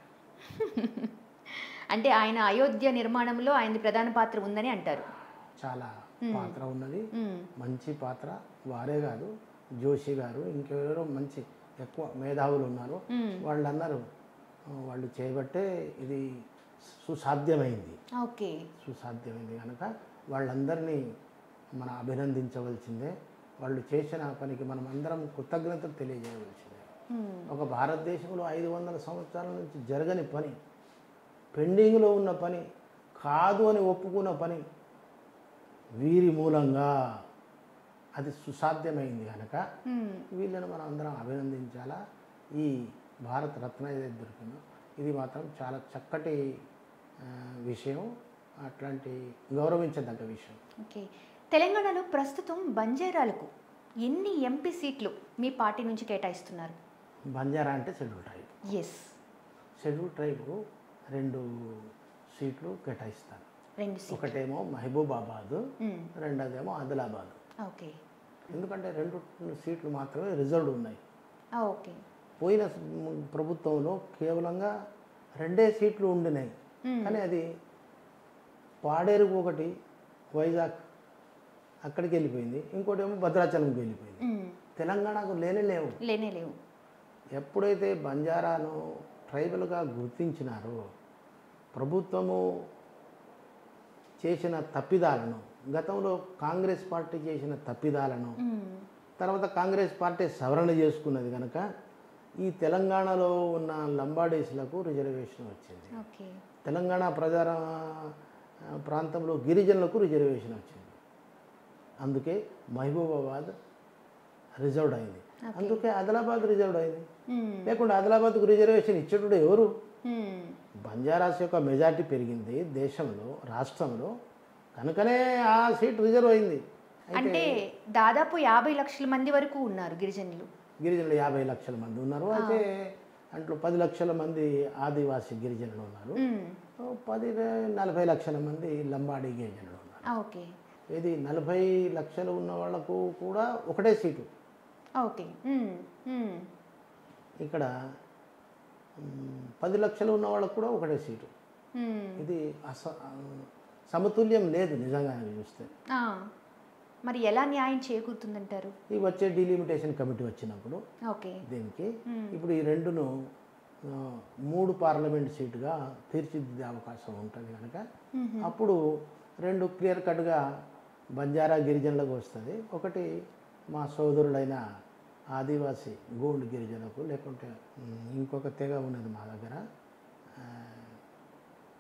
[SPEAKER 1] అంటే ఆయన అయోధ్య నిర్మాణంలో ఆయన ప్రధాన పాత్ర ఉందని అంటారు.
[SPEAKER 2] చాలా పాత్ర ఉన్నది,
[SPEAKER 1] మ్మ్.
[SPEAKER 2] మంచి పాత్ర. వారే కాదు, జోషి గారు ఇంకెవరో మంచి ఎక్కువ మేధావులు ఉన్నారు.
[SPEAKER 1] మ్మ్.
[SPEAKER 2] వాళ్ళు అన్నారు వాళ్ళు చేయబట్టే ఇది సుసాధ్యమైంది.
[SPEAKER 1] ఓకే.
[SPEAKER 2] సుసాధ్యమైంది కనుక వాళ్ళందరినీ మనం అభినందించవలసిందే. వాళ్ళు చేసిన పనికి మనం అందరం కృతజ్ఞతలు తెలియజేయవలసిందే.
[SPEAKER 1] మ్మ్.
[SPEAKER 2] ఒక భారతదేశంలో ఐదు వందల సంవత్సరాల నుంచి జరగని పని, పెండింగ్లో ఉన్న పని, కాదు అని ఒప్పుకున్న పని వీరి మూలంగా అది సుసాధ్యమైంది కనుక
[SPEAKER 1] మ్మ్.
[SPEAKER 2] వీళ్ళని మనం అందరం అభినందించాలా. ఈ భారత రత్న ఏదైతే దొరికిందో ఇది మాత్రం చాలా చక్కటి ఆ, విషయం, అట్లాంటి గౌరవించదగ్గ విషయం.
[SPEAKER 1] ఓకే. తెలంగాణలో ప్రస్తుతం బంజారాలకు ఎన్ని ఎంపీ సీట్లు మీ పార్టీ నుంచి కేటాయిస్తున్నారు?
[SPEAKER 2] బంజారా అంటే షెడ్యూల్ ట్రైబ్.
[SPEAKER 1] ఎస్.
[SPEAKER 2] షెడ్యూల్ ట్రైబ్కు రెండు సీట్లు కేటాయిస్తాను.
[SPEAKER 1] రెండు సీట్లు.
[SPEAKER 2] ఒకటేమో మహబూబాబాద్,
[SPEAKER 1] మ్మ్.
[SPEAKER 2] రెండోదేమో ఆదిలాబాద్.
[SPEAKER 1] ఓకే.
[SPEAKER 2] ఎందుకంటే రెండు సీట్లు మాత్రమే రిజర్వ్డ్ ఉన్నాయి.
[SPEAKER 1] ఆ, ఓకే.
[SPEAKER 2] పోయిన ప్రభుత్వంలో కేవలంగా రెండే సీట్లు ఉండినాయి.
[SPEAKER 1] మ్మ్.
[SPEAKER 2] కానీ అది పాడేరుకు ఒకటి, వైజాగ్ అక్కడికి వెళ్ళిపోయింది, ఇంకోటి ఏమో భద్రాచలంకి వెళ్ళిపోయింది.
[SPEAKER 1] మ్మ్.
[SPEAKER 2] తెలంగాణకు లేనే లేవు.
[SPEAKER 1] లేనే లేవు.
[SPEAKER 2] ఎప్పుడైతే బంజారాను ట్రైబల్గా గుర్తించినారో ప్రభుత్వము చేసిన తప్పిదాలను, గతంలో కాంగ్రెస్ పార్టీ చేసిన తప్పిదాలను
[SPEAKER 1] మ్మ్.
[SPEAKER 2] తర్వాత కాంగ్రెస్ పార్టీ సవరణ చేసుకున్నది కనుక ఈ తెలంగాణలో ఉన్న లంబాడీస్లకు రిజర్వేషన్ వచ్చింది.
[SPEAKER 1] ఓకే.
[SPEAKER 2] తెలంగాణ ప్రజా ప్రాంతంలో గిరిజనులకు రిజర్వేషన్ వచ్చింది. అందుకే మహబూబాబాద్ రిజర్వ్డ్ అయింది. అందుకే ఆదిలాబాద్ రిజర్వ్డ్ అయింది.
[SPEAKER 1] మ్మ్.
[SPEAKER 2] లేకుండా ఆదిలాబాద్కు రిజర్వేషన్ ఇచ్చేటప్పుడు ఎవరు?
[SPEAKER 1] మ్మ్.
[SPEAKER 2] బంజారాస్ యొక్క మెజార్టీ పెరిగింది దేశంలో, రాష్ట్రంలో, కనుకనే ఆ సీట్ రిజర్వ్ అయింది.
[SPEAKER 1] అంటే దాదాపు యాభై లక్షల మంది వరకు ఉన్నారు గిరిజనులు.
[SPEAKER 2] గిరిజనులు యాభై లక్షల మంది ఉన్నారు. అయితే అంట్లో పది లక్షల మంది ఆదివాసీ గిరిజనులు ఉన్నారు,
[SPEAKER 1] మ్మ్.
[SPEAKER 2] పది నలభై లక్షల మంది లంబాడీ గిరిజనులు ఉన్నారు.
[SPEAKER 1] ఆ, ఓకే.
[SPEAKER 2] ఇది నలభై లక్షలు ఉన్న వాళ్ళకు కూడా ఒకటే సీటు.
[SPEAKER 1] ఓకే. మ్మ్. మ్మ్.
[SPEAKER 2] ఇక్కడ మ్, పది లక్షలు ఉన్న వాళ్ళకు కూడా ఒకటే సీటు.
[SPEAKER 1] మ్మ్.
[SPEAKER 2] ఇది అస సమతుల్యం లేదు నిజంగా చూస్తే.
[SPEAKER 1] ఆ. మరి ఎలా న్యాయం చేకూరుతుందంటారు?
[SPEAKER 2] ఈ వచ్చే డిలిమిటేషన్ కమిటీ వచ్చినప్పుడు
[SPEAKER 1] ఓకే.
[SPEAKER 2] దీనికి
[SPEAKER 1] మ్మ్.
[SPEAKER 2] ఇప్పుడు ఈ రెండును ఆ, మూడు పార్లమెంట్ సీటుగా తీర్చిదిద్దే అవకాశం ఉంటుంది కనుక
[SPEAKER 1] మ్మ్.
[SPEAKER 2] అప్పుడు రెండు క్లియర్ కట్గా బంజారా గిరిజనులకు వస్తుంది. ఒకటి మా సోదరుడైన ఆదివాసీ గోండ్ గిరిజనులకు, లేకుంటే మ్, ఇంకొక తెగ ఉన్నది మా దగ్గర, ఆ,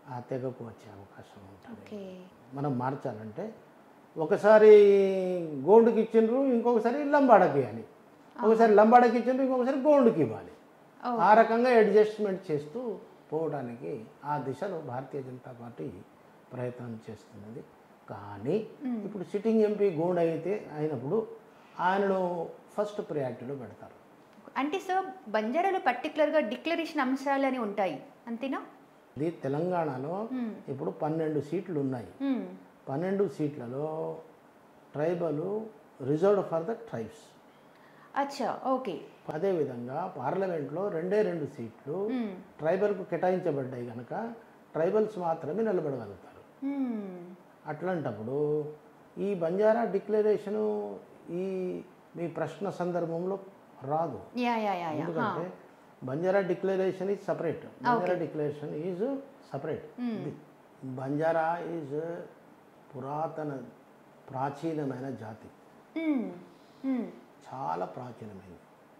[SPEAKER 2] ఆ తెగకు వచ్చే అవకాశం ఉంటుంది.
[SPEAKER 1] ఓకే.
[SPEAKER 2] మనం మార్చాలంటే ఒకసారి గోండుకి ఇచ్చిండ్రు, ఇంకొకసారి లంబాడకి ఇవ్వాలి, ఒకసారి లంబాడకి ఇచ్చిండ్రు, ఇంకొకసారి గోండుకి ఇవ్వాలి. ఆ రకంగా అడ్జస్ట్మెంట్ చేస్తూ పోవడానికి ఆ దిశలో భారతీయ జనతా పార్టీ ప్రయత్నం చేస్తున్నది. కానీ ఇప్పుడు సిట్టింగ్ ఎంపీ గోండ్ అయితే అయినప్పుడు ఆయనను ఫస్ట్ ప్రయారిటీలో పెడతారు.
[SPEAKER 1] అంటే సార్ బంజారాలో పర్టికులర్గా డిక్లరేషన్ అంశాలు అని ఉంటాయి అంతేనా?
[SPEAKER 2] ఇది తెలంగాణలో ఇప్పుడు పన్నెండు సీట్లు ఉన్నాయి. పన్నెండు సీట్లలో tribal reserved for the tribes.
[SPEAKER 1] అచ్చా, ఓకే.
[SPEAKER 2] అదేవిధంగా పార్లమెంట్లో రెండే రెండు సీట్లు ట్రైబల్కు కేటాయించబడ్డాయి కనుక ట్రైబల్స్ మాత్రమే నిలబడగలుగుతారు. అట్లాంటప్పుడు ఈ బంజారా డిక్లరేషను ఈ మీ ప్రశ్న సందర్భంలో రాదు. ఎందుకంటే Banjara declaration is separate. Banjara declaration is separate. Banjara is పురాతన ప్రాచీనమైన జాతి, చాలా ప్రాచీనమైనది.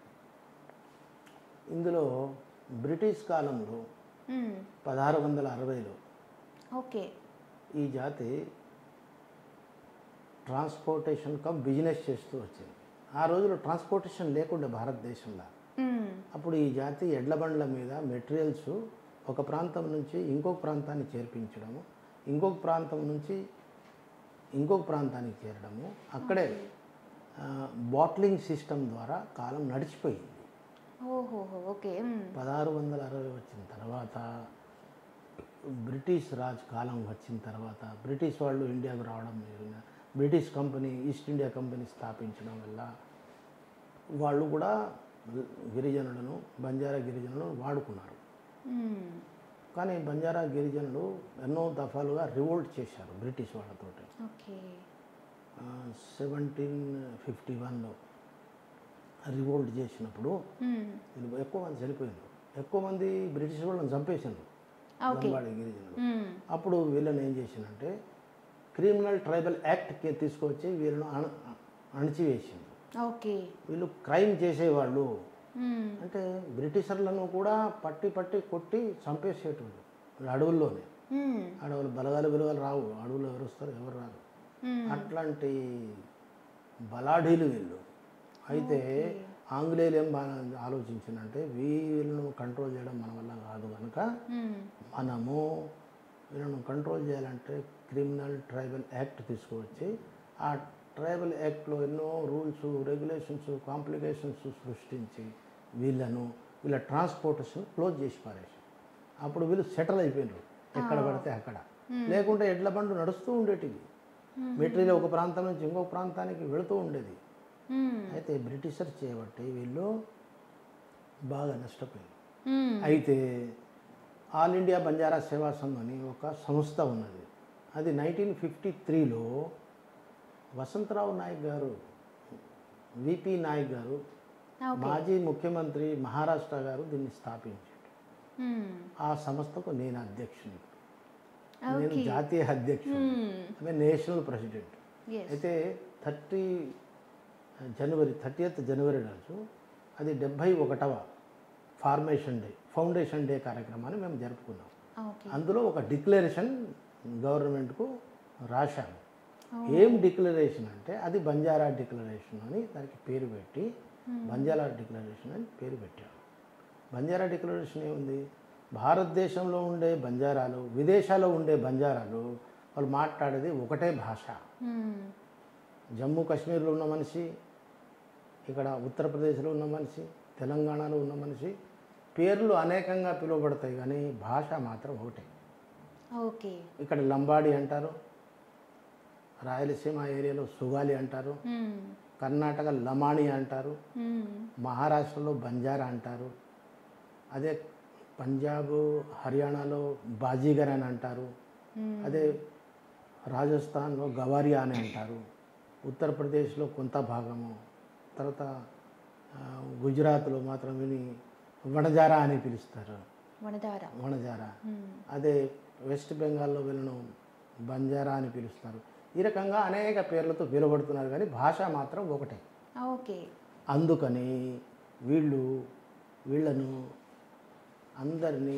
[SPEAKER 2] ఇందులో బ్రిటిష్ కాలంలో పదహారు వందల అరవైలో
[SPEAKER 1] ఓకే
[SPEAKER 2] ఈ జాతి ట్రాన్స్పోర్టేషన్ కమ్ బిజినెస్ చేస్తూ వచ్చింది. ఆ రోజుల్లో ట్రాన్స్పోర్టేషన్ లేకుండా భారతదేశంలో అప్పుడు ఈ జాతి ఎడ్ల బండ్ల మీద మెటీరియల్స్ ఒక ప్రాంతం నుంచి ఇంకొక ప్రాంతాన్ని చేర్పించడము, ఇంకొక ప్రాంతం నుంచి ఇంకొక ప్రాంతానికి చేరడము, అక్కడే బాట్లింగ్ సిస్టమ్ ద్వారా కాలం నడిచిపోయింది.
[SPEAKER 1] ఓకే.
[SPEAKER 2] పదహారు వందల అరవై వచ్చిన తర్వాత బ్రిటిష్ రాజ్ కాలం వచ్చిన తర్వాత బ్రిటిష్ వాళ్ళు ఇండియాకు రావడం జరిగిన British company East India company స్థాపించడం వల్ల వాళ్ళు కూడా గిరిజనులను బంజారా గిరిజనులను వాడుకున్నారు. కానీ బంజారా గిరిజనులు ఎన్నో దఫాలుగా రివోల్ట్ చేశారు బ్రిటిష్ వాళ్ళతోటి. సెవెంటీన్ ఫిఫ్టీ వన్లో రివోల్ట్ చేసినప్పుడు ఎక్కువ మంది చనిపోయినారు, ఎక్కువ మంది బ్రిటిష్ వాళ్ళని చంపేసినారు లంబాడి గిరిజనులు. అప్పుడు వీళ్ళని ఏం చేసిందంటే క్రిమినల్ ట్రైబల్ యాక్ట్కి తీసుకొచ్చి వీళ్ళను అణ అణచివేసింది. వీళ్ళు క్రైమ్ చేసేవాళ్ళు, అంటే బ్రిటిషర్లను కూడా పట్టి పట్టి కొట్టి చంపేసేటువంటి అడవుల్లోనే. అడవులు బలగాలు విలువలు రావు, అడవులు ఎవరు వస్తారు, ఎవరు రారు. అట్లాంటి బలాఢీలు వీళ్ళు. అయితే ఆంగ్లేయులు ఏం బాగా ఆలోచించిందంటే వీళ్ళను కంట్రోల్ చేయడం మన వల్ల కాదు కనుక మనము వీళ్ళను కంట్రోల్ చేయాలంటే క్రిమినల్ ట్రైబల్ యాక్ట్ తీసుకువచ్చి ఆ ట్రైబల్ యాక్ట్లో ఎన్నో రూల్స్ రెగ్యులేషన్స్ కాంప్లికేషన్స్ సృష్టించి వీళ్ళను వీళ్ళ ట్రాన్స్పోర్టేషన్ క్లోజ్ చేసి పారేసారు. అప్పుడు వీళ్ళు సెటిల్ అయిపోయినారు ఎక్కడ పడితే అక్కడ. లేకుంటే ఎడ్ల బండ్లు నడుస్తూ ఉండేటివి, మెటీరియల్ ఒక ప్రాంతం నుంచి ఇంకొక ప్రాంతానికి వెళుతూ ఉండేది. అయితే బ్రిటిషర్ చేయబట్టి వీళ్ళు బాగా నష్టపోయారు. అయితే ఆల్ ఇండియా బంజారా సేవా సంఘ్ అని ఒక సంస్థ ఉన్నది. అది నైన్టీన్ ఫిఫ్టీ త్రీలో వసంతరావు నాయక్ గారు, విపి నాయక్ గారు, మాజీ ముఖ్యమంత్రి మహారాష్ట్ర గారు దీన్ని స్థాపించారు. ఆ సంస్థకు నేను అధ్యక్షుని, నేను జాతీయ అధ్యక్షుడు, ఆమె నేషనల్ ప్రెసిడెంట్. అయితే థర్టీ జనవరి థర్టీయత్ జనవరి రోజు అది డెబ్భై ఒకటవ ఫార్మేషన్ డే, ఫౌండేషన్ డే కార్యక్రమాన్ని మేము జరుపుకున్నాం. అందులో ఒక డిక్లరేషన్ గవర్నమెంట్కు రాశాము. ఏం డిక్లరేషన్ అంటే అది బంజారా డిక్లరేషన్ అని దానికి పేరు పెట్టి బంజారా డిక్లరేషన్ అని పేరు పెట్టాము. బంజారా డిక్లరేషన్ ఏముంది, భారతదేశంలో ఉండే బంజారాలు విదేశాల్లో ఉండే బంజారాలు వాళ్ళు మాట్లాడేది ఒకటే భాష. జమ్మూ కాశ్మీర్లో ఉన్న మనిషి, ఇక్కడ ఉత్తరప్రదేశ్లో ఉన్న మనిషి, తెలంగాణలో ఉన్న మనిషి పేర్లు అనేకంగా పిలువబడతాయి కానీ భాష మాత్రం ఒకటే.
[SPEAKER 1] ఓకే.
[SPEAKER 2] ఇక్కడ లంబాడి అంటారు, రాయలసీమ ఏరియాలో సుగాలి అంటారు, కర్ణాటక లమాణి అంటారు, మహారాష్ట్రలో బంజారా అంటారు, అదే పంజాబ్ హర్యానాలో బాజీగర్ అని అంటారు, అదే రాజస్థాన్లో గవారియా అని అంటారు, ఉత్తరప్రదేశ్లో కొంత భాగము, తర్వాత గుజరాత్లో మాత్రం విని వనజారా అని పిలుస్తారు, వనజారా. అదే వెస్ట్ బెంగాల్లో వీళ్ళను బంజారా అని పిలుస్తారు. ఈ రకంగా అనేక పేర్లతో పిలువబడుతున్నారు కానీ భాష మాత్రం ఒకటే.
[SPEAKER 1] ఓకే.
[SPEAKER 2] అందుకని వీళ్ళు వీళ్ళను అందరినీ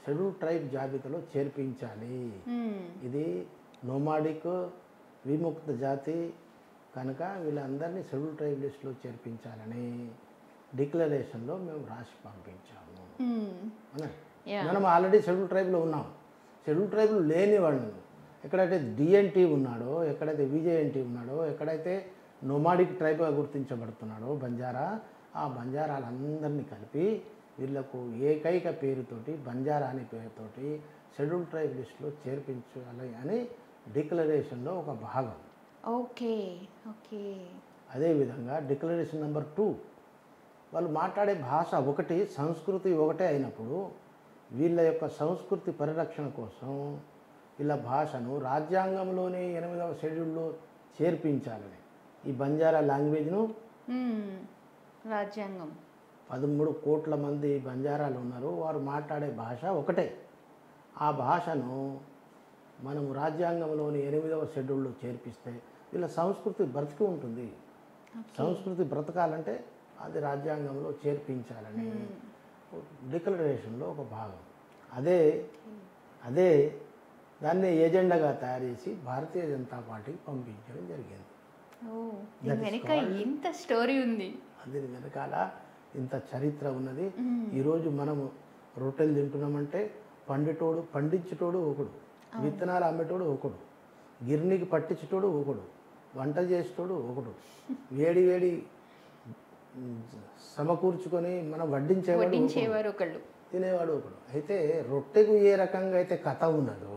[SPEAKER 2] షెడ్యూల్ ట్రైబ్ జాబితాలో చేర్పించాలి. ఇది నోమాడిక్ విముక్త జాతి కనుక వీళ్ళందరినీ షెడ్యూల్ ట్రైబ్ లిస్టులో చేర్పించాలని డిక్లరేషన్లో మేము రాసి పంపించాము. మనం ఆల్రెడీ షెడ్యూల్ ట్రైబ్లో ఉన్నాం. షెడ్యూల్ ట్రైబ్లో లేని వాళ్ళు ఎక్కడైతే డిఎన్టీ ఉన్నాడో, ఎక్కడైతే విజేఎన్టీ ఉన్నాడో, ఎక్కడైతే నోమాడిక్ ట్రైబ్గా గుర్తించబడుతున్నాడో బంజారా, ఆ బంజారాలందరినీ కలిపి వీళ్లకు ఏకైక పేరుతోటి బంజారా అనే పేరుతోటి షెడ్యూల్ ట్రైబ్ లిస్టులో చేర్పించాలి అని డిక్లరేషన్లో ఒక భాగం.
[SPEAKER 1] ఓకే ఓకే
[SPEAKER 2] అదేవిధంగా డిక్లరేషన్ నెంబర్ టూ, వాళ్ళు మాట్లాడే భాష ఒకటి, సంస్కృతి ఒకటే అయినప్పుడు వీళ్ళ యొక్క సంస్కృతి పరిరక్షణ కోసం వీళ్ళ భాషను రాజ్యాంగంలోనే ఎనిమిదవ షెడ్యూల్లో చేర్పించాలని ఈ బంజారా లాంగ్వేజ్ను
[SPEAKER 1] రాజ్యాంగం
[SPEAKER 2] పదమూడు కోట్ల మంది బంజారాలు ఉన్నారు, వారు మాట్లాడే భాష ఒకటే. ఆ భాషను మనం రాజ్యాంగంలోని ఎనిమిదవ షెడ్యూల్లో చేర్పిస్తే వీళ్ళ సంస్కృతి బ్రతికి ఉంటుంది. సంస్కృతి బ్రతకాలంటే అది రాజ్యాంగంలో చేర్పించాలని డిక్లరేషన్లో ఒక భాగం. అదే అదే దాన్ని ఏజెండాగా తయారు చేసి భారతీయ జనతా పార్టీకి పంపించడం జరిగింది.
[SPEAKER 1] వెనక ఇంత స్టోరీ ఉంది,
[SPEAKER 2] అది వెనకాల ఇంత చరిత్ర ఉన్నది. ఈరోజు మనము రొట్టెలు తింటున్నామంటే పండిటోడు పండించేటోడు ఒకడు, విత్తనాలు అమ్మేటోడు ఒకడు, గిర్నీకి పట్టించేటోడు ఒకడు, వంట చేసేటోడు ఒకడు, వేడి వేడి సమకూర్చుకొని మనం వడ్డించేవాడు
[SPEAKER 1] ఒకళ్ళు,
[SPEAKER 2] తినేవాడు ఒకడు. అయితే రొట్టెకు ఏ రకంగా అయితే కథ ఉన్నదో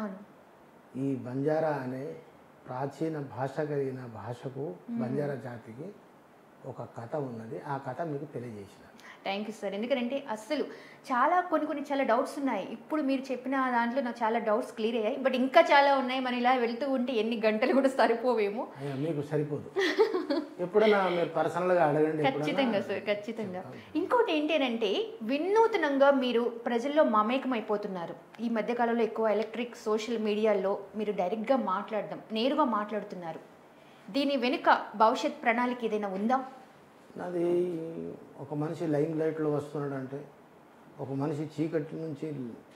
[SPEAKER 2] ఈ బంజారా అనే ప్రాచీన భాష కలిగిన భాషకు బంజారా జాతికి ఒక కథ ఉన్నది. ఆ కథ మీకు తెలియజేసిన.
[SPEAKER 1] Thank you sir. ఎందుకంటే అస్సలు చాలా కొన్ని కొన్ని చాలా డౌట్స్ ఉన్నాయి. ఇప్పుడు మీరు చెప్పిన దాంట్లో నాకు చాలా డౌట్స్ క్లియర్ అయ్యాయి, బట్ ఇంకా చాలా ఉన్నాయి. మనం ఇలా వెళ్తూ ఉంటే ఎన్ని గంటలు కూడా సరిపోవేమో.
[SPEAKER 2] మీకు సరిపోదు, ఎప్పుడైనా మీరు పర్సనల్గా అడగండి.
[SPEAKER 1] ఖచ్చితంగా సార్, ఖచ్చితంగా. ఇంకోటి ఏంటంటే వినూత్నంగా మీరు ప్రజల్లో మమేకం అయిపోతున్నారు. ఈ మధ్యకాలంలో ఎక్కువ ఎలక్ట్రిక్ సోషల్ మీడియాలో మీరు డైరెక్ట్గా మాట్లాడడం, నేరుగా మాట్లాడుతున్నారు. దీని వెనుక భవిష్యత్ ప్రణాళిక ఏదైనా ఉందా?
[SPEAKER 2] అది ఒక మనిషి లైమ్ లైట్లో వస్తున్నాడంటే, ఒక మనిషి చీకటి నుంచి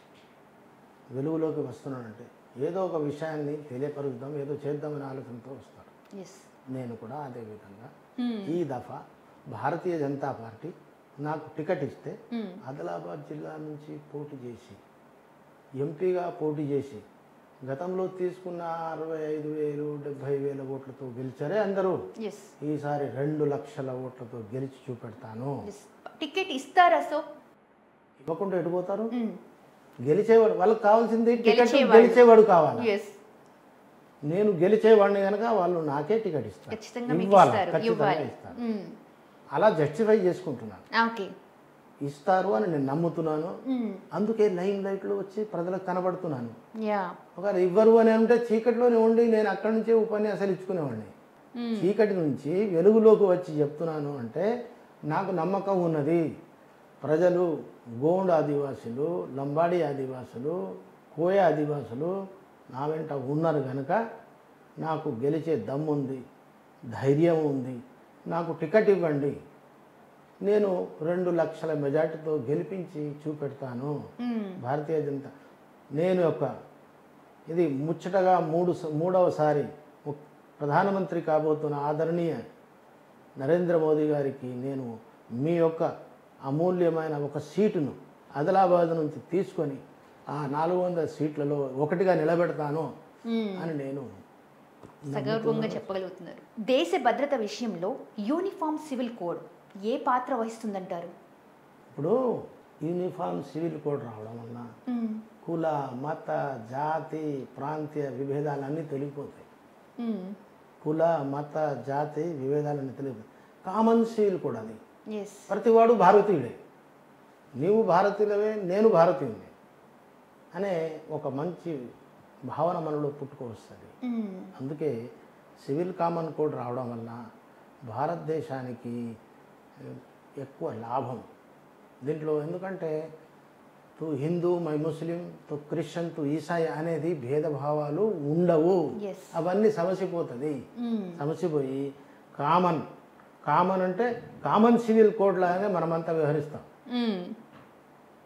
[SPEAKER 2] వెలుగులోకి వస్తున్నాడంటే ఏదో ఒక విషయాన్ని తెలియపరుద్దాం, ఏదో చేద్దామనే ఆలోచనతో వస్తాడు. నేను కూడా అదేవిధంగా ఈ దఫా భారతీయ జనతా పార్టీ నాకు టికెట్ ఇస్తే ఆదిలాబాద్ జిల్లా నుంచి పోటీ చేసి ఎంపీగా పోటీ చేసి గతంలో తీసుకున్న అరవై ఐదు వేలు డెబ్బై వేల ఓట్లతో గెలిచారే అందరూ, ఈసారి రెండు లక్షల ఓట్లతో గెలిచి చూపెడతాను.
[SPEAKER 1] టికెట్ ఇస్తారా? సో
[SPEAKER 2] ఇవ్వకుండా ఎడిపోతారు? గెలిచేవాడు, వాళ్ళకి కావాల్సింది టికెట్ గెలిచేవాడు కావాలి. నేను గెలిచేవాడిని కనుక వాళ్ళు నాకే టికెట్ ఇస్తారు, ఇవ్వాలి, ఖచ్చితంగా ఇస్తారు. అలా జస్టిఫై చేసుకుంటున్నాను, ఇస్తారు అని నేను నమ్ముతున్నాను. అందుకే లైమ్ లైట్లో వచ్చి ప్రజలకు కనబడుతున్నాను. ఒకవేళ ఇవ్వరు అని అంటే చీకటిలోనే ఉండి నేను అక్కడి నుంచే ఉపన్యాసాలు ఇచ్చుకునేవాడిని. చీకటి నుంచి వెలుగులోకి వచ్చి చెప్తున్నాను అంటే నాకు నమ్మకం ఉన్నది. ప్రజలు గోండ్ ఆదివాసులు, లంబాడి ఆదివాసులు, కోయ ఆదివాసులు నా వెంట ఉన్నారు కనుక నాకు గెలిచే దమ్ముంది, ధైర్యం ఉంది. నాకు టికెట్ ఇవ్వండి, నేను రెండు లక్షల మెజార్టీతో గెలిపించి చూపెడతాను భారతీయ జనతా. నేను యొక్క ఇది ముచ్చటగా మూడు మూడవసారి ప్రధానమంత్రి కాబోతున్న ఆదరణీయ నరేంద్ర మోదీ గారికి నేను మీ యొక్క అమూల్యమైన ఒక సీటును ఆదిలాబాద్ నుంచి తీసుకొని ఆ నాలుగు వందల సీట్లలో ఒకటిగా నిలబెడతాను అని నేను
[SPEAKER 1] సగర్వంగా చెప్పగలుగుతున్నారు. దేశ భద్రత విషయంలో యూనిఫామ్ సివిల్ కోడ్ ఏ పాత్ర వహిస్తుందంటారు?
[SPEAKER 2] ఇప్పుడు యూనిఫామ్ సివిల్ కోడ్ రావడం వల్ల కుల, మత, జాతి, ప్రాంతీయ విభేదాలన్నీ తెలిగిపోతాయి. కుల, మత, జాతి విభేదాలన్నీ తెలిగిపోతాయి. కామన్ సివిల్ కోడ్ అది. ప్రతివాడు భారతీయుడే, నీవు భారతీయులవే, నేను భారతీయుడే అనే ఒక మంచి భావన మనలో పుట్టుకొస్తుంది. అందుకే సివిల్ కామన్ కోడ్ రావడం వల్ల భారతదేశానికి ఎక్కువ లాభం దీంట్లో. ఎందుకంటే తు హిందూ, మై ముస్లిం, తు క్రిస్టియన్, తు ఈసాయి అనేది భేదభావాలు ఉండవు. అవన్నీ సమసిపోతుంది. సమసిపోయి కామన్ కామన్ అంటే కామన్ సివిల్ కోడ్ లాగానే మనమంతా వ్యవహరిస్తాం.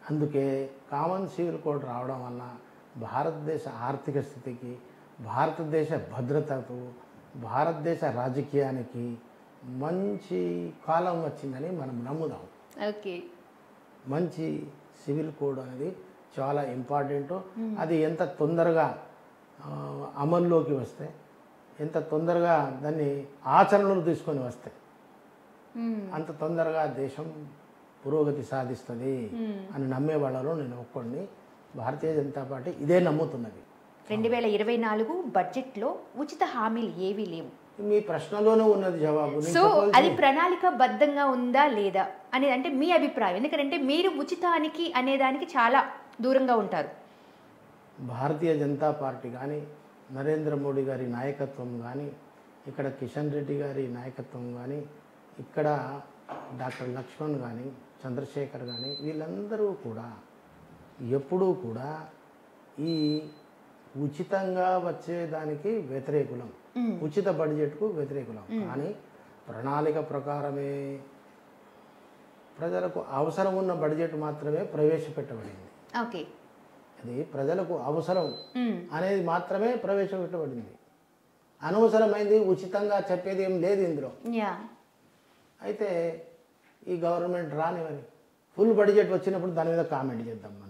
[SPEAKER 2] అందుకే కామన్ సివిల్ కోడ్ రావడం వల్ల భారతదేశ ఆర్థిక స్థితికి, భారతదేశ భద్రతకు, భారతదేశ రాజకీయానికి మంచి కాలం వచ్చిందని మనం నమ్ముదాం.
[SPEAKER 1] ఓకే,
[SPEAKER 2] మంచి సివిల్ కోడ్ అనేది చాలా ఇంపార్టెంట్. అది ఎంత తొందరగా అమల్లోకి వస్తే, ఎంత తొందరగా దాన్ని ఆచరణలు తీసుకొని వస్తే అంత తొందరగా దేశం పురోగతి సాధిస్తుంది అని నమ్మే వాళ్ళలో నేను ఒక్కడిని. భారతీయ జనతా పార్టీ ఇదే నమ్ముతున్నది.
[SPEAKER 1] రెండు వేల ఇరవై నాలుగు బడ్జెట్లో ఉచిత హామీలు ఏవీ లేవు.
[SPEAKER 2] మీ ప్రశ్నలోనే ఉన్నది జవాబు.
[SPEAKER 1] సో అది ప్రణాళిక బద్ధంగా ఉందా లేదా అనేది అంటే మీ అభిప్రాయం, ఎందుకంటే మీరు ఉచితానికి అనేదానికి చాలా దూరంగా ఉంటారు.
[SPEAKER 2] భారతీయ జనతా పార్టీ కానీ, నరేంద్ర మోడీ గారి నాయకత్వం కానీ, ఇక్కడ కిషన్ రెడ్డి గారి నాయకత్వం కానీ, ఇక్కడ డాక్టర్ లక్ష్మణ్ కానీ, చంద్రశేఖర్ కానీ, వీళ్ళందరూ కూడా ఎప్పుడూ కూడా ఈ ఉచితంగా వచ్చేదానికి వ్యతిరేకులం, ఉచిత బడ్జెట్కు వ్యతిరేకులం. కానీ ప్రణాళిక ప్రకారమే ప్రజలకు అవసరం ఉన్న బడ్జెట్ మాత్రమే ప్రవేశపెట్టబడింది.
[SPEAKER 1] ఓకే,
[SPEAKER 2] అది ప్రజలకు అవసరం అనేది మాత్రమే ప్రవేశపెట్టబడింది. అనవసరమైంది ఉచితంగా చెప్పేది ఏం లేదు ఇందులో. అయితే ఈ గవర్నమెంట్ రానివని ఫుల్ బడ్జెట్ వచ్చినప్పుడు దాని మీద కామెంట్ చేద్దాం మనం.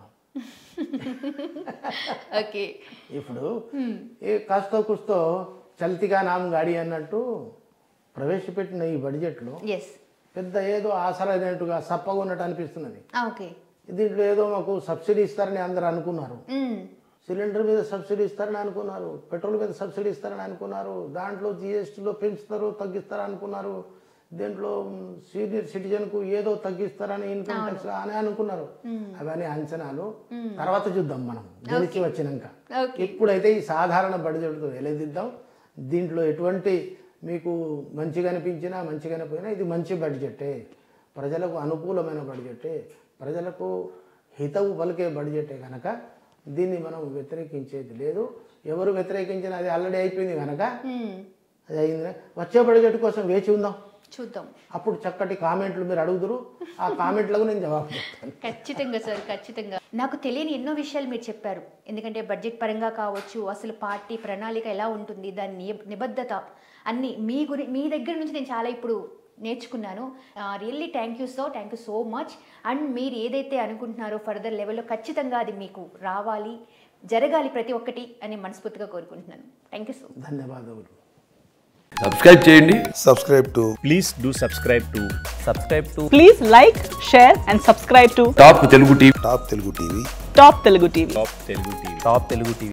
[SPEAKER 1] ఓకే,
[SPEAKER 2] ఇప్పుడు ఏ కాస్తో కుస్తో చల్తిగా నామ్ గాడి అన్నట్టు ప్రవేశపెట్టిన ఈ బడ్జెట్లో పెద్ద ఏదో ఆసరైనట్టుగా సప్పగా ఉన్నట్టు అనిపిస్తున్నది.
[SPEAKER 1] ఓకే,
[SPEAKER 2] దీంట్లో ఏదో మాకు సబ్సిడీ ఇస్తారని అందరూ అనుకున్నారు. సిలిండర్ మీద సబ్సిడీ ఇస్తారని అనుకున్నారు, పెట్రోల్ మీద సబ్సిడీ ఇస్తారని అనుకున్నారు, దాంట్లో జిఎస్టీలో పెంచుతారు తగ్గిస్తారు అనుకున్నారు, దీంట్లో సీనియర్ సిటిజన్కు ఏదో తగ్గిస్తారని ఇన్కమ్ ట్యాక్స్ అని అనుకున్నారు. అవన్నీ అంచనాలు తర్వాత చూద్దాం మనం గెలిచి వచ్చినాక. ఇప్పుడైతే ఈ సాధారణ బడ్జెట్తో వెలదిద్దాం. దీంట్లో ఎటువంటి మీకు మంచిగా అనిపించినా మంచిగానే పోయినా ఇది మంచి బడ్జెటే, ప్రజలకు అనుకూలమైన బడ్జెటే, ప్రజలకు హితవు పలికే బడ్జెటే కనుక దీన్ని మనం వ్యతిరేకించేది లేదు. ఎవరు వ్యతిరేకించినా అది ఆల్రెడీ అయిపోయింది కనుక అది అయింది. వచ్చే బడ్జెట్ కోసం వేచి ఉందాం,
[SPEAKER 1] చూద్దాం.
[SPEAKER 2] అప్పుడు చక్కటి కామెంట్లు మీరు అడుగుదురు, ఆ కామెంట్లకు నేను జవాబు చెప్తాను.
[SPEAKER 1] ఖచ్చితంగా సార్, ఖచ్చితంగా. నాకు తెలియని ఎన్నో విషయాలు మీరు చెప్పారు. ఎందుకంటే బడ్జెట్ పరంగా కావచ్చు, అసలు పార్టీ ప్రణాళిక ఎలా ఉంటుంది, దాని నిబద్ధత అన్నీ మీ గురి మీ దగ్గర నుంచి నేను చాలా ఇప్పుడు నేర్చుకున్నాను. Really thank you so thank you so much. And మీరు ఏదైతే అనుకుంటున్నారో ఫర్దర్ లెవెల్లో ఖచ్చితంగా అది మీకు రావాలి, జరగాలి ప్రతి ఒక్కటి అని మనస్ఫూర్తిగా కోరుకుంటున్నాను. Thank you so much.
[SPEAKER 2] ధన్యవాదాలు.
[SPEAKER 3] సబ్స్క్రైబ్ చేయండి.
[SPEAKER 4] Subscribe to.
[SPEAKER 5] Please do subscribe to.
[SPEAKER 3] Subscribe to
[SPEAKER 6] Please like, share and subscribe to
[SPEAKER 3] top Telugu TV.
[SPEAKER 4] Top Telugu T V.
[SPEAKER 6] Top Telugu T V.
[SPEAKER 5] Top Telugu T V.
[SPEAKER 3] Top Telugu TV.